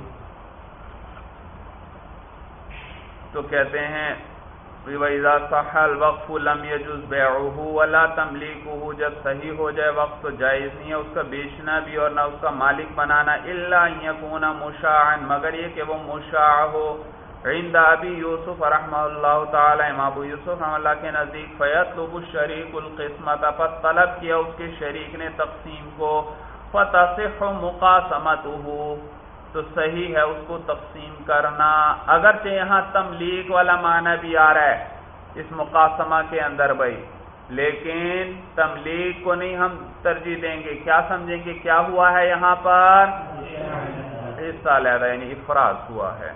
تو کہتے ہیں وَإِذَا صَحَّ الْوَقْفُ لَمْ يَجُزْ بَيْعُهُ وَلَا تَمْلِيكُهُ، جب صحیح ہو جائے وقف تو جائز نہیں ہے اس کا بیچنا بھی اور نہ اس کا مالک بنانا، إِلَّا أَن يَكُونَ مُشَاعًا، مگر یہ کہ وہ مشاع ہو، عند ابی یوسف رحمہ اللہ تعالی، امام ابو یوسف رحمہ اللہ کے نزدیک فیطلب الشریک القسمۃ، پس طلب کیا اس کے شریک نے تقسیم کو، فتصح مقاسمتہ، تو صحیح ہے اس کو تقسیم کرنا، اگرچہ یہاں تملیک والا معنی بھی آ رہا ہے اس مقاسمہ کے اندر بھائی، لیکن تملیک کو نہیں ہم ترجیح دیں گے، کیا سمجھیں گے کیا ہوا ہے یہاں پر حصہ علیحدہ، یعنی افراد ہوا ہے۔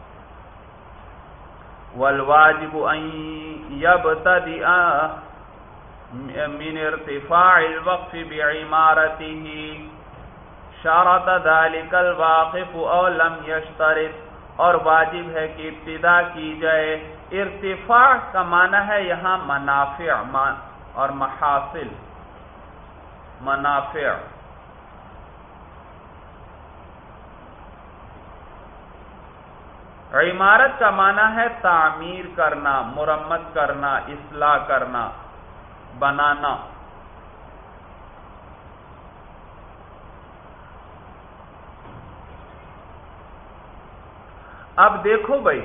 والواجب ان يبتدئ من ارتفاع الوقف بعمارته شرط ذلك الواقف او لم يشترط، اور واجب ہے کہ ابتدا کی جائے، ارتفاع کا معنی ہے یہاں منافع اور محاصل، منافع عمارت کا معنی ہے تعمیر کرنا، مرمت کرنا، اصلاح کرنا، بنانا۔ اب دیکھو بھائی،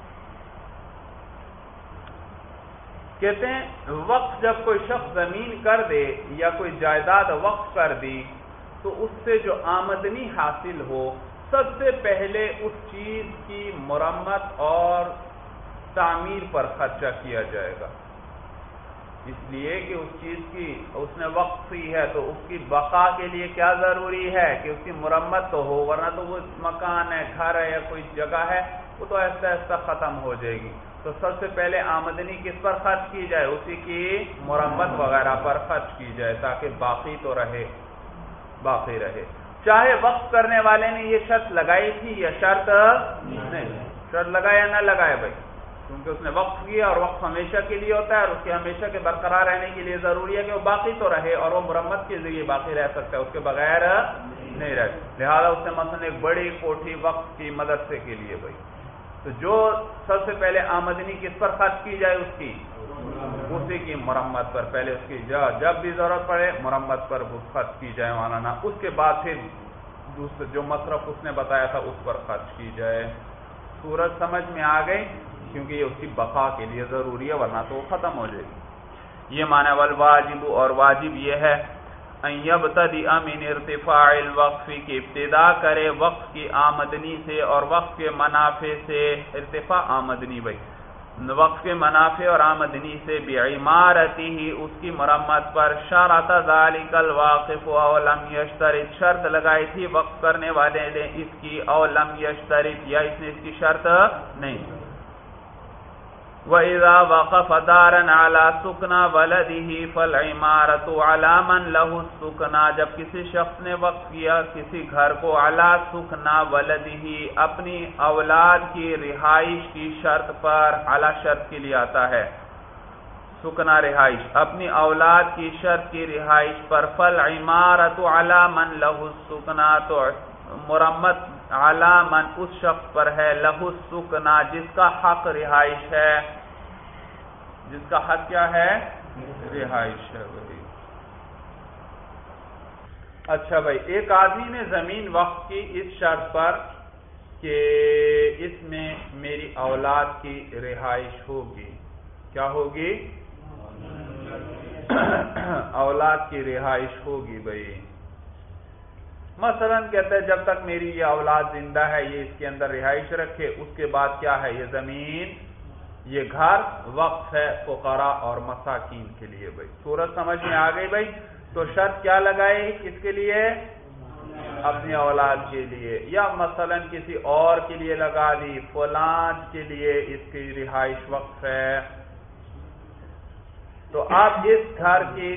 کہتے ہیں وقف جب کوئی شخص زمین کر دے یا کوئی جائیداد وقف کر دی تو اس سے جو آمدنی حاصل ہو، سب سے پہلے اس چیز کی مرمت اور تعمیر پر خرچہ کیا جائے گا، اس لیے کہ اس چیز کی اس نے وقف کی ہے تو اس کی بقا کے لیے کیا ضروری ہے کہ اس کی مرمت تو ہو، ورنہ تو وہ مکان ہے، گھر ہے یا کوئی جگہ ہے، وہ تو ایسا ایسا ختم ہو جائے گی۔ تو سب سے پہلے آمدنی کس پر خرچ کی جائے؟ اسی کی مرمت وغیرہ پر خرچ کی جائے تاکہ باقی تو رہے، باقی رہے، چاہے وقف کرنے والے نے یہ شرط لگائی تھی یا شرط نہیں، شرط لگایا نہ لگائے بھائی، کیونکہ اس نے وقف کیا اور وقف ہمیشہ کے لیے ہوتا ہے اور اس کے ہمیشہ کے برقرار رہنے کے لیے ضروری ہے کہ وہ باقی تو رہے اور وہ مرمت کے ذریعے باقی رہ سکتا ہے، اس کے بغیر نہیں رہ، لہذا اس نے مثلا ایک بڑی کوٹھی وقف کی مدرسے کے لیے بھائی، تو جو سب سے پہلے آمدنی کس پر خرچ کی جائے؟ اس کی اسی کی مرمت پر، پہلے اس کی جب بھی ضرورت پڑے مرمت پر خرچ کی جائے مولانا، اس کے بعد پھر دوسرے جو مصرف اس نے بتایا تھا اس پر خرچ کی جائے۔ صورت سمجھ میں آ گئی؟ کیونکہ یہ اس کی بقا کے لیے ضروری ہے ورنہ تو وہ ختم ہو جائے گی۔ یہ معنی والواجب، اور واجب یہ ہے ان یبتدئ من ارتفاع الوقف، کی ابتدا کرے وقف کی آمدنی سے اور وقف کے منافع سے، ارتفاع آمدنی بھائی، وقف کے منافع اور آمدنی سے، بعمارتی ہی اس کی مرمت پر، شرط ذالک الواقف او لم یشترط، شرط لگائی تھی وقف کرنے والے نے اس کی، او لم یشترط، یا اس نے اس کی شرط نہیں۔ وَإِذَا وَقَفَ دَارًا عَلَى سُكْنَى وَلَدِهِ فَالْعِمَارَةُ عَلَى مَنْ لَهُ السُّكْنَى، جب کسی شخص نے وقف کیا کسی گھر کو، عَلَى سُكْنَى وَلَدِهِ، اپنی اولاد کی رہائش کی شرط پر، عَلَى شرط کے لیے آتا ہے، سکنا رہائش، اپنی اولاد کی شرط کی رہائش پر، فَالْعِمَارَةُ عَلَى مَنْ لَهُ السُّكْنَى، تو مرمت عَلَى مَنْ اس شخص پر ہے، لَهُ السُّكْنَى جس کا حق رہائش ہے، جس کا حق کیا ہے؟ رہائش ہے وہی۔ اچھا بھائی، ایک آدمی نے زمین وقف کی اس شرط پر کہ اس میں میری اولاد کی رہائش ہوگی، کیا ہوگی؟ اولاد کی رہائش ہوگی بھائی، مثلا کہتا ہے جب تک میری یہ اولاد زندہ ہے یہ اس کے اندر رہائش رکھے، اس کے بعد کیا ہے؟ یہ زمین، یہ گھر وقف ہے فقراء اور مساکین کے لیے بھائی۔ صورت سمجھ میں آ گئی بھائی؟ تو شرط کیا لگائی کس کے لیے؟ اپنی اولاد کے لیے، یا مثلا کسی اور کے لیے لگا دی، فلان کے لیے اس کی رہائش وقف ہے، تو اب اس گھر کی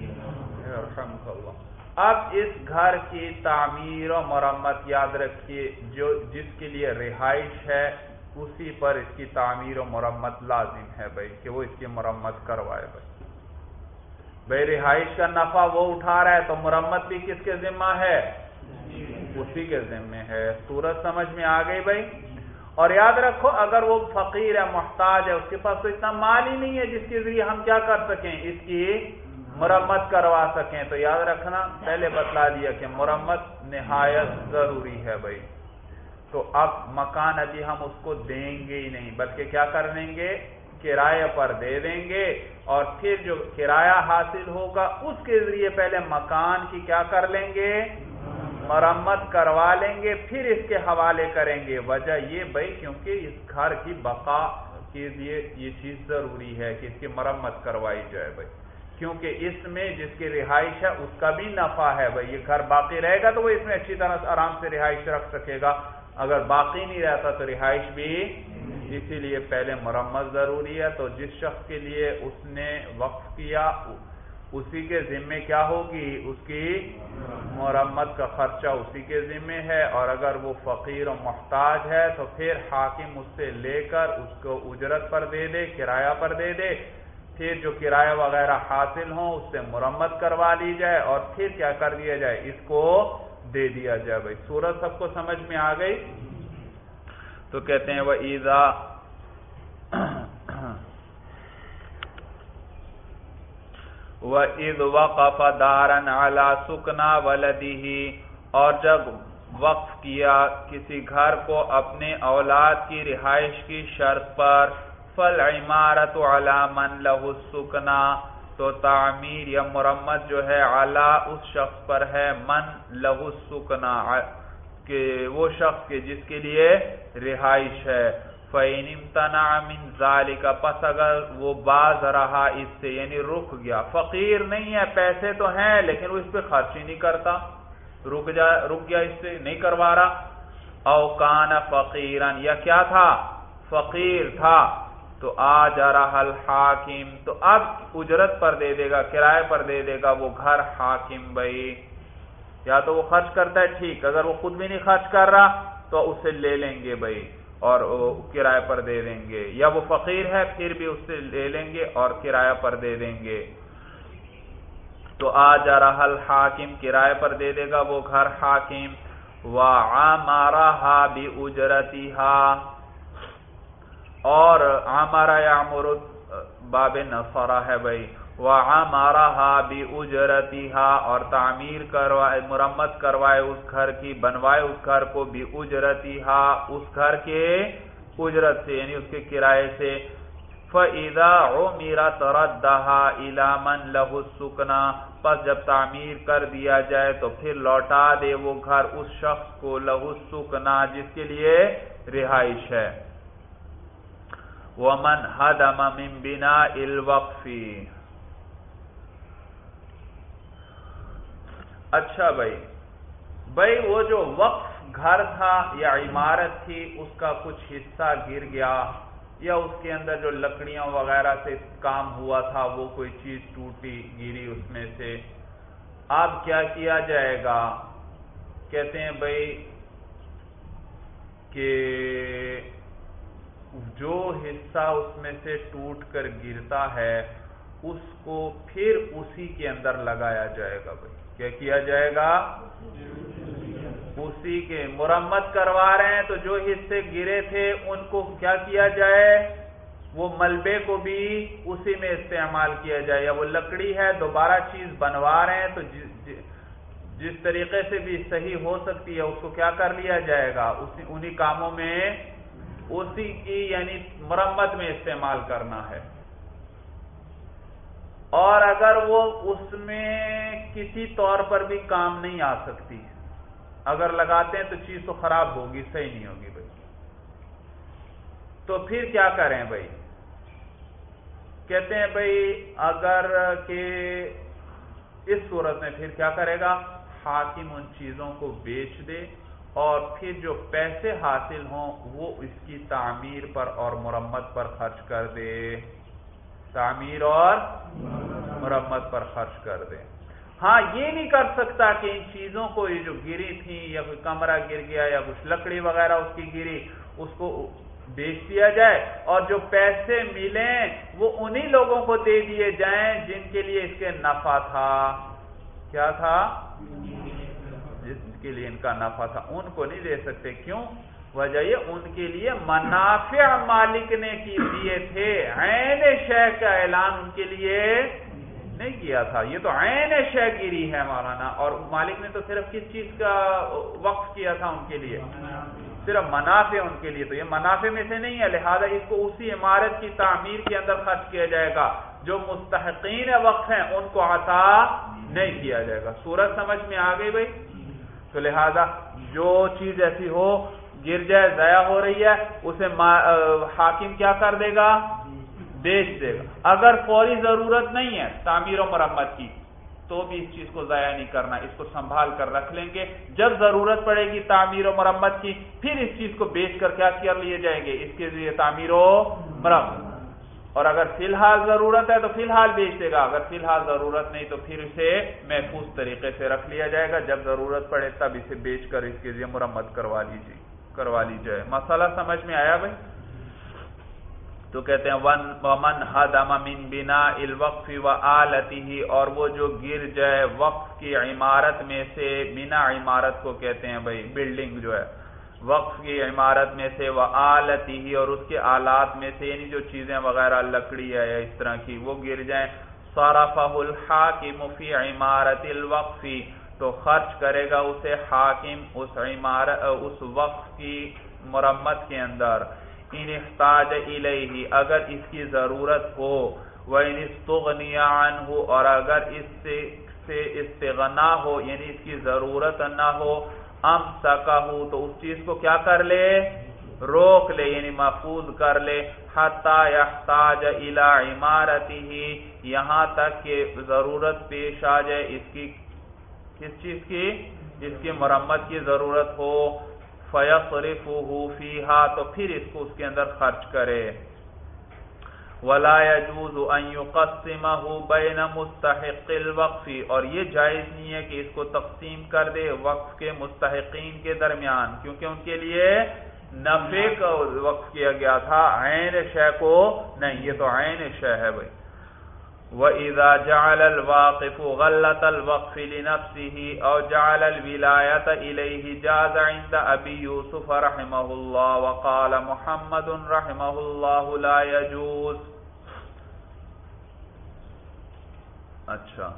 اب اس گھر کی تعمیر و مرمت یاد رکھیے، جو جس کے لیے رہائش ہے اسی پر اس کی تعمیر و مرمت لازم ہے بھائی، کہ وہ اس کی مرمت کروائے بھائی۔ بھائی رہائش کا نفع وہ اٹھا رہا ہے تو مرمت بھی کس کے ذمہ ہے؟ اسی کے ذمہ ہے۔ صورت سمجھ میں آ گئی بھائی؟ اور یاد رکھو اگر وہ فقیر ہے، محتاج ہے، اس کے پاس تو اتنا مال ہی نہیں ہے جس کے ذریعے ہم کیا کر سکیں؟ اس کی مرمت کروا سکیں، تو یاد رکھنا پہلے بتلا دیا کہ مرمت نہایت ضروری ہے بھائی۔ تو اب مکان ابھی ہم اس کو دیں گے ہی نہیں، بلکہ کیا کر لیں گے، کرایہ پر دے دیں گے، اور پھر جو کرایہ حاصل ہوگا اس کے ذریعے پہلے مکان کی کیا کر لیں گے، مرمت کروا لیں گے، پھر اس کے حوالے کریں گے۔ وجہ یہ بھائی کیونکہ اس گھر کی بقا کے لیے یہ چیز ضروری ہے کہ اس کی مرمت کروائی جائے بھائی، کیونکہ اس میں جس کی رہائش ہے اس کا بھی نفع ہے بھائی، یہ گھر باقی رہے گا تو وہ اس میں اچھی طرح آرام سے رہائش رکھ سکے گا، اگر باقی نہیں رہتا تو رہائش بھی، اسی لیے پہلے مرمت ضروری ہے۔ تو جس شخص کے لیے اس نے وقف کیا اسی کے ذمے کیا ہوگی، اس کی مرمت کا خرچہ اسی کے ذمے ہے، اور اگر وہ فقیر و محتاج ہے تو پھر حاکم اس سے لے کر اس کو اجرت پر دے دے، کرایہ پر دے دے، پھر جو کرایہ وغیرہ حاصل ہوں اس سے مرمت کروا لی جائے، اور پھر کیا کر دیا جائے، اس کو دے دیا جائے بھائی۔ صورت سب کو سمجھ میں آ گئی؟ تو کہتے ہیں وَإِذَا وَإِذْ وَقَفَ دَارًا عَلَى سُكْنَى وَلَدِهِ، اور جب وقف کیا کسی گھر کو اپنے اولاد کی رہائش کی شرط پر، فَالْعِمَارَةُ عَلَى مَنْ لَهُ السُّكْنَى، تو تعمیر یا مرمت جو ہے علی اس شخص پر ہے، من لہو السکنا، کہ وہ شخص کے جس کے لیے رہائش ہے، فَإِنِ امْتَنَعَ مِنْ ذَلِكَ، پس اگر وہ باز رہا اس سے، یعنی رک گیا، فقیر نہیں ہے، پیسے تو ہیں لیکن وہ اس پہ خرچ ہی نہیں کرتا، رک جا رک گیا اس سے نہیں کروا رہا، او کان فقیرا، یا کیا تھا، فقیر تھا، تو آ جا رہا الحاکم، تو اب اجرت پر دے دے گا، کرائے پر دے دے گا وہ گھر حاکم بھائی، یا تو وہ خرچ کرتا ہے ٹھیک، اگر وہ خود بھی نہیں خرچ کر رہا تو اسے لے لیں گے بھائی اور کرائے پر دے دیں گے، یا وہ فقیر ہے پھر بھی اس سے لے لیں گے اور کرایہ پر دے دیں گے۔ تو آ جا رہا الحاکم، کرائے پر دے دے گا وہ گھر حاکم، وَعَمَرَهَا بِأُجْرَتِهَا، اور عمارہ یعمر باب نصرہ ہے بھائی، وَعَمَرَهَا بِأُجْرَتِهَا، اور تعمیر کروائے، مرمت کروائے اس گھر کی، بنوائے اس گھر کو، بِأُجْرَتِهَا، اس گھر کے اجرت سے یعنی اس کے کرائے سے، فَإِذَا عُمِرَتْ رَدَّهَا إِلَى مَنْ لَهُ السُّكْنَى، پس جب تعمیر کر دیا جائے تو پھر لوٹا دے وہ گھر اس شخص کو، لَهُ السُّكْنَى، جس کے لیے رہائش ہے۔ وَمَنْ هَدَمَ مِنْ بِنَاءِ الْوَقْفِ، اچھا بھائی بھائی وہ جو وقف گھر تھا یا عمارت تھی اس کا کچھ حصہ گر گیا، یا اس کے اندر جو لکڑیاں وغیرہ سے کام ہوا تھا وہ کوئی چیز ٹوٹی گری اس میں سے، اب کیا کیا جائے گا، کہتے ہیں بھائی کہ جو حصہ اس میں سے ٹوٹ کر گرتا ہے اس کو پھر اسی کے اندر لگایا جائے گا بھائی، کیا کیا جائے گا، اسی کے مرمت کروا رہے ہیں تو جو حصے گرے تھے ان کو کیا کیا جائے، وہ ملبے کو بھی اسی میں استعمال کیا جائے، یا وہ لکڑی ہے دوبارہ چیز بنوا رہے ہیں تو جس طریقے سے بھی صحیح ہو سکتی ہے اس کو کیا کر لیا جائے گا، اسی انہی کاموں میں اسی کی یعنی مرمت میں استعمال کرنا ہے۔ اور اگر وہ اس میں کسی طور پر بھی کام نہیں آ سکتی، اگر لگاتے ہیں تو چیز تو خراب ہوگی، صحیح نہیں ہوگی بھائی، تو پھر کیا کریں بھائی، کہتے ہیں بھائی اگر کہ اس صورت میں پھر کیا کرے گا، حاکم ان چیزوں کو بیچ دے اور پھر جو پیسے حاصل ہوں وہ اس کی تعمیر پر اور مرمت پر خرچ کر دے، تعمیر اور مرمت پر خرچ کر دے۔ ہاں یہ نہیں کر سکتا کہ ان چیزوں کو یہ جو گری تھی یا کوئی کمرہ گر گیا یا کچھ لکڑی وغیرہ اس کی گری اس کو بیچ دیا جائے اور جو پیسے ملیں وہ انہی لوگوں کو دے دیے جائیں جن کے لیے اس کے نفع تھا، کیا تھا، جس کے لیے ان کا نفع تھا، ان کو نہیں دے سکتے، کیوں، وجہ یہ ان کے لیے منافع مالک نے کی دیے تھے، عین شے کا اعلان ان کے لیے نہیں کیا تھا، یہ تو عین شے گری ہے مولانا، اور مالک نے تو صرف کس چیز کا وقف کیا تھا ان کے لیے، صرف منافع ان کے لیے، تو یہ منافع میں سے نہیں ہے، لہذا اس کو اسی عمارت کی تعمیر کے اندر خرچ کیا جائے گا، جو مستحقین وقف ہیں ان کو عطا نہیں کیا جائے گا۔ صورت سمجھ میں آ گئی بھائی؟ تو لہذا جو چیز ایسی ہو گر جائے، ضائع ہو رہی ہے، اسے حاکم کیا کر دے گا؟ بیچ دے گا۔ اگر فوری ضرورت نہیں ہے تعمیر و مرمت کی تو بھی اس چیز کو ضائع نہیں کرنا، اس کو سنبھال کر رکھ لیں گے، جب ضرورت پڑے گی تعمیر و مرمت کی پھر اس چیز کو بیچ کر کیا کر لیے جائیں گے، اس کے لیے تعمیر و مرمت۔ اور اگر فی الحال ضرورت ہے تو فی الحال بیچ دے گا، اگر فی الحال ضرورت نہیں تو پھر اسے محفوظ طریقے سے رکھ لیا جائے گا، جب ضرورت پڑے تب اسے بیچ کر اس کے لیے مرمت کروا لیجیے کروا لی جائے۔ مسئلہ سمجھ میں آیا بھائی؟ تو کہتے ہیں ومن ہدم من بناء الوقف وآلته، اور وہ جو گر جائے وقف کی عمارت میں سے، بنا عمارت کو کہتے ہیں بھائی بلڈنگ جو ہے، وقف کی عمارت میں سے، وآلته اور اس کے آلات میں سے، یعنی جو چیزیں وغیرہ لکڑی ہے یا اس طرح کی وہ گر جائیں، صرفه الحاکم فی عمارت الوقف، تو خرچ کرے گا اسے حاکم اس عمارت اس وقف کی مرمت کے اندر، ان احتاج الیہ اگر اس کی ضرورت ہو، وان استغنی عنہ اور اگر اس سے سے استغنا ہو یعنی اس کی ضرورت نہ ہو، امسکہ تو اس چیز کو کیا کر لے؟ روک لے، یعنی محفوظ کر لے، حتی یحتاج الی عمارتہ یہاں تک کہ ضرورت پیش آ جائے اس کی، کس چیز کی؟ جس کی مرمت کی ضرورت ہو، فَيَصْرِفُهُ فِيهَا تو پھر اس کو اس کے اندر خرچ کرے۔ وَلَا يَجُوزُ أَن يُقَسِّمَهُ بَيْنَ مُسْتَحِقِّ الْوَقْفِ اور یہ جائز نہیں ہے کہ اس کو تقسیم کر دے وقف کے مستحقین کے درمیان، کیونکہ ان کے لیے نفع کا وقف کیا گیا تھا، عین شے کو نہیں، یہ تو عین شے ہے بھائی۔ وَإِذَا جَعَلَ الْوَاقِفُ غَلَّةَ الْوَقْفِ لِنَفْسِهِ أَوْ جَعَلَ الْوِلَايَةَ إِلَيْهِ جَازَ عِنْدَ أَبِي يُوسُفَ رَحِمَهُ اللَّهُ وَقَالَ مُحَمَّدٌ رَحِمَهُ اللَّهُ لَا يَجُوزُ۔ اچھا،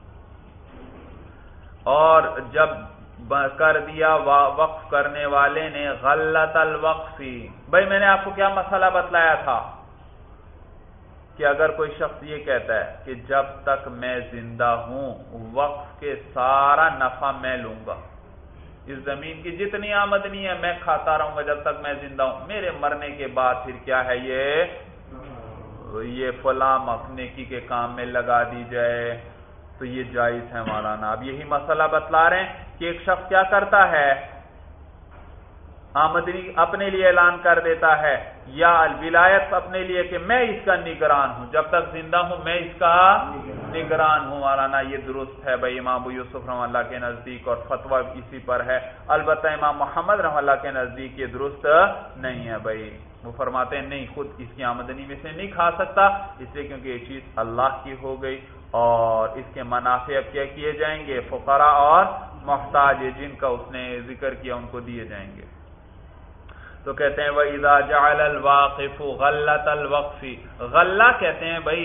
اور جب کر دیا وقف کرنے والے نے غلط الوقف، بھائی میں نے آپ کو کیا مسئلہ بتلایا تھا کہ اگر کوئی شخص یہ کہتا ہے کہ جب تک میں زندہ ہوں وقف کے سارا نفع میں لوں گا، اس زمین کی جتنی آمدنی ہے میں کھاتا رہوں گا جب تک میں زندہ ہوں، میرے مرنے کے بعد پھر کیا ہے یہ یہ فلاں نیکی کے کام میں لگا دی جائے، تو یہ جائز ہے مولانا۔ اب یہی مسئلہ بتلا رہے ہیں کہ ایک شخص کیا کرتا ہے، آمدنی اپنے لیے اعلان کر دیتا ہے، یا الولایت اپنے لیے کہ میں اس کا نگران ہوں، جب تک زندہ ہوں میں اس کا نگران ہوں۔ مولانا یہ درست ہے بھائی امام ابو یوسف رحمہ اللہ کے نزدیک، اور فتویٰ اسی پر ہے، البتہ امام محمد رحمہ اللہ کے نزدیک یہ درست نہیں ہے بھائی، وہ فرماتے ہیں نہیں، خود اس کی آمدنی میں سے نہیں کھا سکتا، اس لیے کیونکہ یہ چیز اللہ کی ہو گئی، اور اس کے منافع کیا کیے جائیں گے، فقراء اور محتاج جن کا اس نے ذکر کیا ان کو دیے جائیں گے۔ تو کہتے ہیں وَإِذَا جَعَلَ الْوَاقِفُ غَلَّةَ الْوَقْفِ، غلہ کہتے ہیں بھائی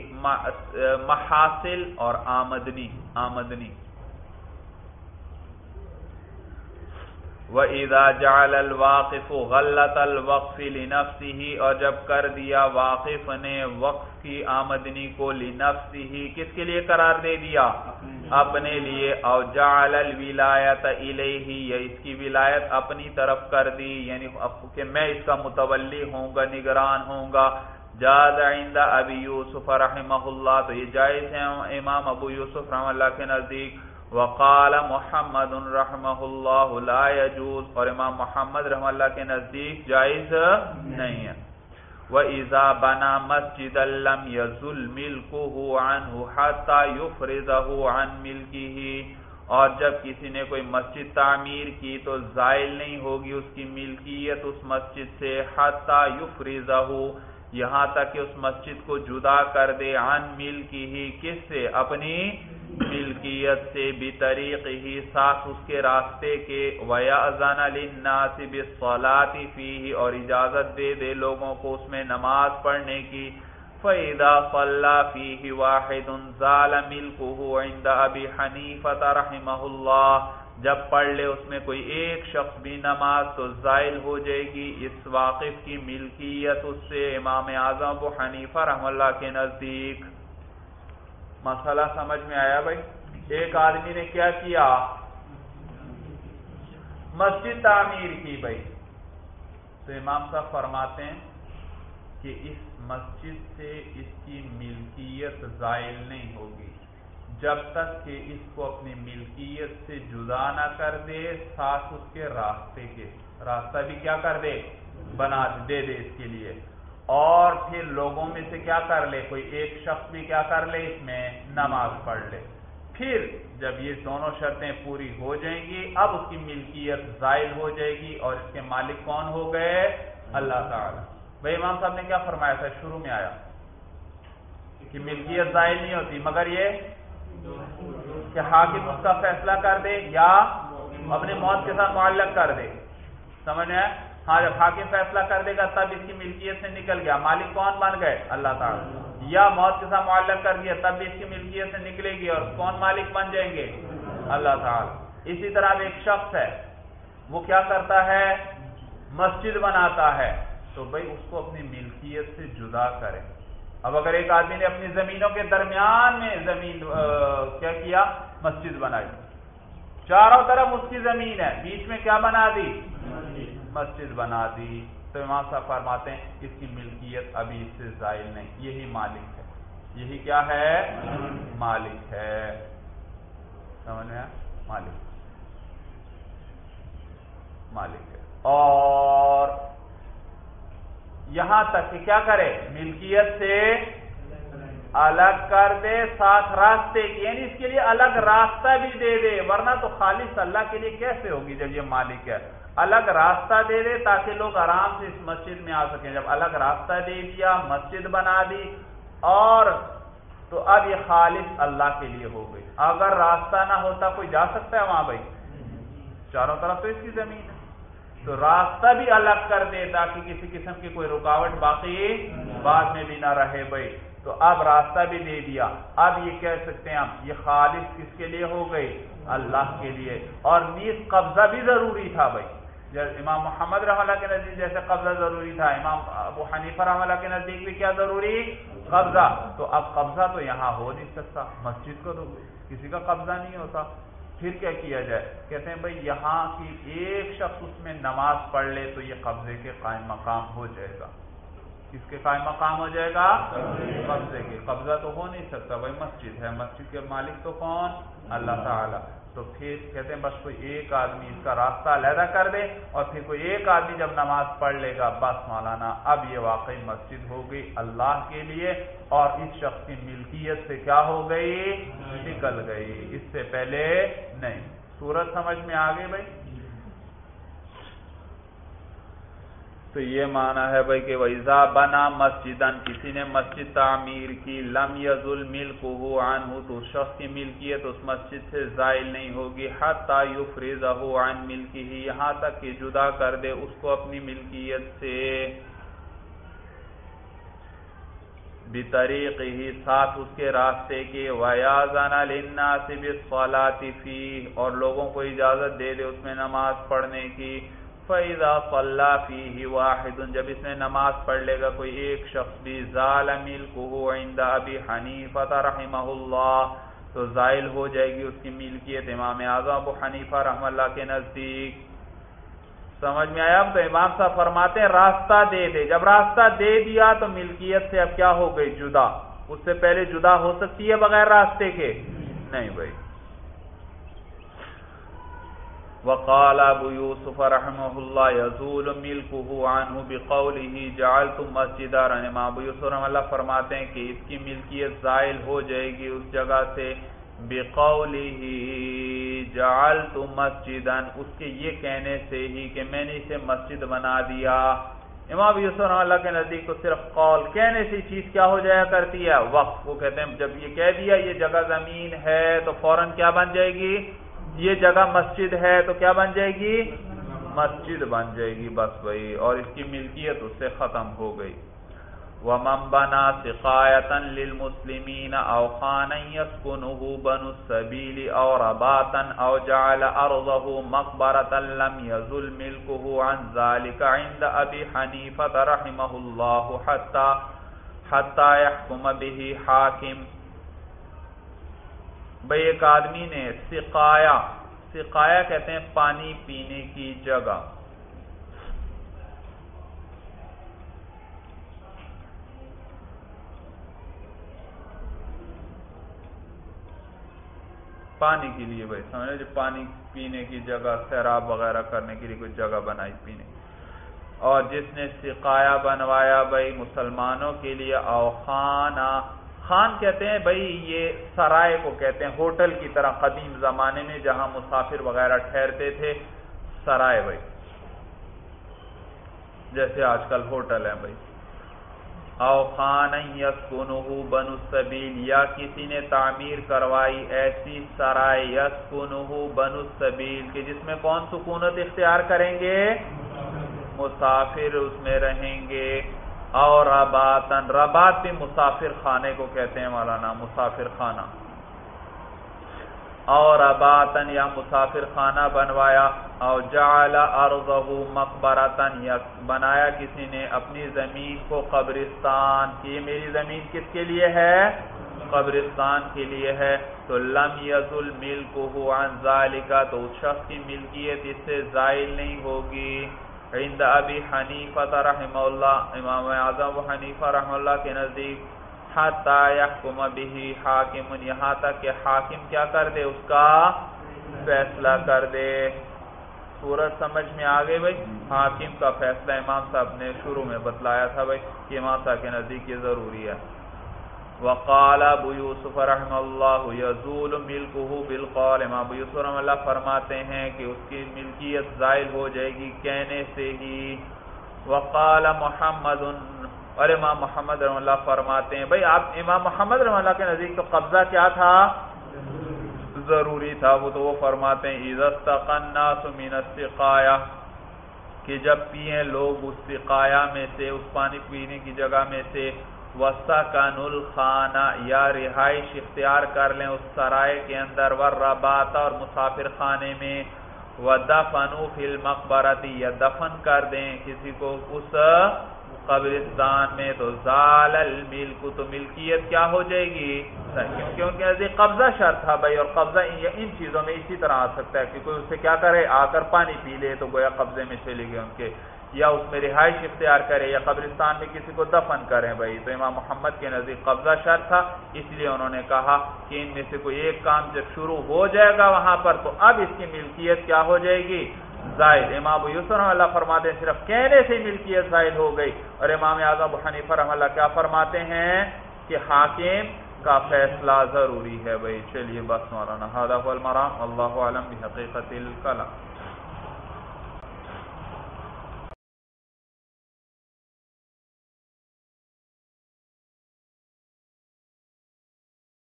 محاصل اور آمدنی آمدنی وَإِذَا جَعَلَ الْوَاقِفُ غَلَّةَ الْوَقْفِ لِنَفْسِهِ اور جب کر دیا واقف نے وقف کی آمدنی کو لنفسه کس کے لیے قرار دے دیا؟ اپنے لیے، او جعل الولایت الیہ یا اس کی ولایت اپنی طرف کر دی، یعنی کہ میں اس کا متولی ہوں گا، نگران ہوں گا، جاز عند ابی یوسف رحمہ اللہ تو یہ جائز ہے امام ابو یوسف رحمہ اللہ کے نزدیک، وقال محمد رحمہ اللہ لا یجوز اور امام محمد رحمہ اللہ کے نزدیک جائز نہیں ہے۔ وَإِذَا بَنَا مَسْجِدًا لَمْ يَزُلْ مِلْكُهُ عَنْهُ حَتَّى يُفْرِزَهُ عَنْ مِلْكِهِ اور جب کسی نے کوئی مسجد تعمیر کی تو زائل نہیں ہوگی اس کی ملکیت اس مسجد سے، حَتَّى يُفْرِزَهُ یہاں تک کہ اس مسجد کو جدا کر دے، عن ملکہ کس سے؟ اپنی ملکیت سے، بطریقہ ساتھ اس کے راستے کے، وَيَأْذَنَ لِلنَّاسِ بِالصَّلَاةِ فِيهِ اور اجازت دے دے لوگوں کو اس میں نماز پڑھنے کی، فَإِذَا صَلَّى فِيهِ وَاحِدٌ زَالَ مِلْكُهُ عِنْدَ أَبِي حَنِيفَةَ رَحِمَهُ اللَّهُ جب پڑھ لے اس میں کوئی ایک شخص بھی نماز تو زائل ہو جائے گی اس واقف کی ملکیت اس سے امام اعظم ابو حنیفہ رحمہ اللہ کے نزدیک۔ مسئلہ سمجھ میں آیا بھائی؟ ایک آدمی نے کیا کیا؟ مسجد تعمیر کی بھائی، تو امام صاحب فرماتے ہیں کہ اس مسجد سے اس کی ملکیت زائل نہیں ہوگی جب تک کہ اس کو اپنی ملکیت سے جدا نہ کر دے، ساتھ اس کے راستے کے راستہ بھی کیا کر دے؟ بنا دے دے اس کے لیے، اور پھر لوگوں میں سے کیا کر لے؟ کوئی ایک شخص بھی کیا کر لے؟ اس میں نماز پڑھ لے۔ پھر جب یہ دونوں شرطیں پوری ہو جائیں گی اب اس کی ملکیت زائل ہو جائے گی، اور اس کے مالک کون ہو گئے؟ اللہ تعالی۔ بھائی امام صاحب نے کیا فرمایا تھا؟ شروع میں آیا کہ ملکیت زائل نہیں ہوتی مگر یہ کہ حاکم اس کا فیصلہ کر دے یا اپنے موت کے ساتھ معلق کر دے۔ سمجھ میں؟ ہاں، جب حاکم فیصلہ کر دے گا تب اس کی ملکیت سے نکل گیا، مالک کون بن گئے؟ اللہ تعالی۔ یا موت کے ساتھ معلق کر دیا تب بھی اس کی ملکیت سے نکلے گی، اور کون مالک بن جائیں گے؟ اللہ تعالی۔ اسی طرح اب ایک شخص ہے، وہ کیا کرتا ہے؟ مسجد بناتا ہے، تو بھائی اس کو اپنی ملکیت سے جدا کرے۔ اب اگر ایک آدمی نے اپنی زمینوں کے درمیان میں زمین کیا کیا؟ مسجد بنائی، چاروں طرف اس کی زمین ہے، بیچ میں کیا بنا دی؟ مسجد بنا دی، تو امام صاحب فرماتے ہیں اس کی ملکیت ابھی اس سے زائل نہیں، یہی مالک ہے۔ یہی کیا ہے؟ مالک ہے۔ سمجھ میں؟ مالک مالک ہے۔ اور یہاں تک کہ کیا کرے؟ ملکیت سے الگ کر دے، ساتھ راستے کی، یعنی اس کے لیے الگ راستہ بھی دے دے، ورنہ تو خالص اللہ کے لیے کیسے ہوگی جب یہ مالک ہے؟ الگ راستہ دے دے تاکہ لوگ آرام سے اس مسجد میں آ سکیں۔ جب الگ راستہ دے دیا، مسجد بنا دی، اور تو اب یہ خالص اللہ کے لیے ہو گئی۔ اگر راستہ نہ ہوتا کوئی جا سکتا ہے وہاں؟ بھائی چاروں طرف تو اس کی زمین ہے، تو راستہ بھی الگ کر دے تاکہ کسی قسم کی کوئی رکاوٹ باقی بعد میں بھی نہ رہے بھائی۔ تو اب راستہ بھی دے دیا، اب یہ کہہ سکتے ہیں ہم یہ خالص کس کے لیے ہو گئی؟ اللہ کے لیے۔ اور نیز قبضہ بھی ضروری تھا بھائی، جیسے امام محمد رحمہ اللہ کے نزدیک جیسے قبضہ ضروری تھا، امام ابو حنیفہ رحمہ اللہ کے نزدیک بھی کیا ضروری؟ قبضہ۔ تو اب قبضہ تو یہاں ہو نہیں سکتا، مسجد کو تو کسی کا قبضہ نہیں ہوتا، پھر کیا کیا جائے؟ کہتے ہیں بھائی یہاں کی ایک شخص اس میں نماز پڑھ لے تو یہ قبضے کے قائم مقام ہو جائے گا۔ کس کے قائم مقام ہو جائے گا؟ قبضے کے۔ قبضہ تو ہو نہیں سکتا بھائی، مسجد ہے، مسجد کے مالک تو کون؟ اللہ تعالی۔ تو پھر کہتے ہیں بس کوئی ایک آدمی اس کا راستہ علیحدہ کر دے، اور پھر کوئی ایک آدمی جب نماز پڑھ لے گا، بس مولانا اب یہ واقعی مسجد ہو گئی اللہ کے لیے، اور اس شخص کی ملکیت سے کیا ہو گئی؟ نکل گئی، اس سے پہلے نہیں۔ صورت سمجھ میں آ گئی بھائی؟ تو یہ معنی ہے بھائی کہ وَإِذَا بَنَا مَسْجِدًا، کسی نے مسجد تعمیر کی، لَمْ يَزُلْ مِلْكُهُ عَنْهُ، تو شخص کی ملکیت اس مسجد سے زائل نہیں ہوگی، حَتَّى يُفْرِزَهُ عَنْ مِلْكِهِ، یہاں تک کہ جدا کر دے اس کو اپنی ملکیت سے، بِطَرِيقِهِ، ساتھ اس کے راستے کے، وَيَأْذَنَ لِلنَّاسِ بِالصَّلَاةِ فِيهِ، اور لوگوں کو اجازت دے دے اس میں نماز پڑھنے کی، فَإِذَا صَلَّى فِيهِ وَاحِدٌ، جب اس میں نماز پڑھ لے گا کوئی ایک شخص بھی، زَالَ مِلْكُهُ عِنْدَ أَبِي حَنِيفَةَ رَحِمَهُ اللَّهُ، تو زائل ہو جائے گی اس کی ملکیت امام اعظم ابو حنیفہ رحمہ اللہ کے نزدیک۔ سمجھ میں آیا؟ تو امام صاحب فرماتے ہیں راستہ دے دے، جب راستہ دے دیا تو ملکیت سے اب کیا ہو گئی؟ جدا۔ اس سے پہلے جدا ہو سکتی ہے بغیر راستے کے؟ نہیں بھائی۔ وقال ابو یوسف رحمہ اللہ یزول ملکہ عنہ بقولہ جعلت مسجدا، امام ابو یوسف رحمہ اللہ فرماتے ہیں کہ اس کی ملکیت زائل ہو جائے گی اس جگہ سے، بقولہ جعلت مسجدا، اس کے یہ کہنے سے ہی کہ میں نے اسے مسجد بنا دیا۔ امام ابو یوسف رحمہ اللہ کے نزدیک تو صرف قول کہنے سے چیز کیا ہو جایا کرتی ہے؟ وقف۔ وہ کہتے ہیں جب یہ کہہ دیا یہ جگہ زمین ہے تو فوراً کیا بن جائے گی؟ یہ جگہ مسجد ہے تو کیا بن جائے گی؟ مسجد بن جائے گی، بس بھائی، اور اس کی ملکیت اس سے ختم ہو گئی۔ وَمَنْ بَنَا سِقَایَةً لِلْمُسْلِمِينَ أَوْ خَانًا يَسْكُنُهُ بَنُو السَّبِيلِ أَوْ رَبَاطًا أَوْ جَعَلَ أَرْضَهُ مَقْبَرَةً لَمْ يَزُلْ مِلْكُهُ عَنْ ذَلِكَ عِنْدَ أَبِي حَنِيفَةَ رَحِمَهُ اللَّهُ حَتَّى حَتَّى يَحْكُمَ بِهِ حَاکِم۔ بھئی ایک آدمی نے سقایا، سقایا کہتے ہیں پانی پینے کی جگہ، پانی کے لیے بھائی سمجھے، جو پانی پینے کی جگہ، سیراب وغیرہ کرنے کے لیے کوئی جگہ بنائی پینے، اور جس نے سقایا بنوایا بھائی مسلمانوں کے لیے، او خانہ، خان کہتے ہیں بھائی یہ سرائے کو کہتے ہیں، ہوٹل کی طرح قدیم زمانے میں جہاں مسافر وغیرہ ٹھہرتے تھے، سرائے بھائی، جیسے آج کل ہوٹل ہیں بھائی۔ او خانہ یسکنہ بنو السبیل، یا کسی نے تعمیر کروائی ایسی سرائے، یسکنہ بنو السبیل کہ جس میں کون سکونت اختیار کریں گے؟ مسافر اس میں رہیں گے۔ اور رباطن، رباط بھی مسافر خانے کو کہتے ہیں مولانا، مسافر خانہ، اور رباطن یا مسافر خانہ بنوایا، او جعل ارضہ مقبرتن، یا بنایا کسی نے اپنی زمین کو قبرستان، کہ یہ میری زمین کس کے لیے ہے؟ قبرستان کے لیے ہے، تو لم یزل ملکہ عن ذالک، تو اس شخص کی ملکیت اس سے زائل نہیں ہوگی۔ عند ابی حنیفہ رحمہ اللہ، امام اعظم ابو حنیفہ رحمہ اللہ کے نزدیک، حتی یحکم بہ حاکم، یہاں تک کہ حاکم کیا کر دے، اس کا فیصلہ کر دے۔ صورت سمجھ میں آگے بھائی؟ حاکم کا فیصلہ امام صاحب نے شروع میں بتلایا تھا بھائی کہ امام صاحب کے نزدیک یہ ضروری ہے۔ وقال ابو یوسف رحمہ اللہ یزول ملکہ بالقول، امام ابو یوسف رحمہ اللہ فرماتے ہیں کہ اس کی ملکیت زائل ہو جائے گی کہنے سے ہی۔ وقال محمد، اور امام محمد رحمہ اللہ فرماتے ہیں، بھئی آپ امام محمد رحمہ اللہ کے نزدیک تو قبضہ کیا تھا؟ ضروری تھا، وہ تو وہ فرماتے ہیں اذا استقى الناس من السقایا، کہ جب پیئیں لوگ اس سقایا میں سے، اس پانی پینے کی جگہ میں سے، وسکن الخانہ، یا رہائش اختیار کر لیں اس سرائے کے اندر، والرباط، اور مسافر خانے میں، ودفنوا فی المقبرۃ، یا دفن کر دیں کسی کو اس قبرستان میں، تو زال الملک، تو ملکیت کیا ہو جائے گی؟ کیونکہ ایسے قبضہ شرط تھا بھائی، اور قبضہ ان چیزوں میں اسی طرح آ سکتا ہے کہ کوئی اس سے کیا کرے، آ کر پانی پی لے تو گویا قبضے میں چلے گئے ان کے، یا اس میں رہائش اختیار کرے، یا قبرستان میں کسی کو دفن کریں بھائی۔ تو امام محمد کے نزدیک قبضہ شرط تھا، اس لیے انہوں نے کہا کہ ان میں سے کوئی ایک کام جب شروع ہو جائے گا وہاں پر، تو اب اس کی ملکیت کیا ہو جائے گی؟ زائل۔ امام ابو یوسف رحمہ اللہ فرماتے ہیں صرف کہنے سے ملکیت زائل ہو گئی، اور امام اعظم ابو حنیفہ رحمہ اللہ کیا فرماتے ہیں کہ حاکم کا فیصلہ ضروری ہے بھائی۔ چلیے بس مولانا، ھذا هو المرام، اللہ اعلم بحقیقت الکلام۔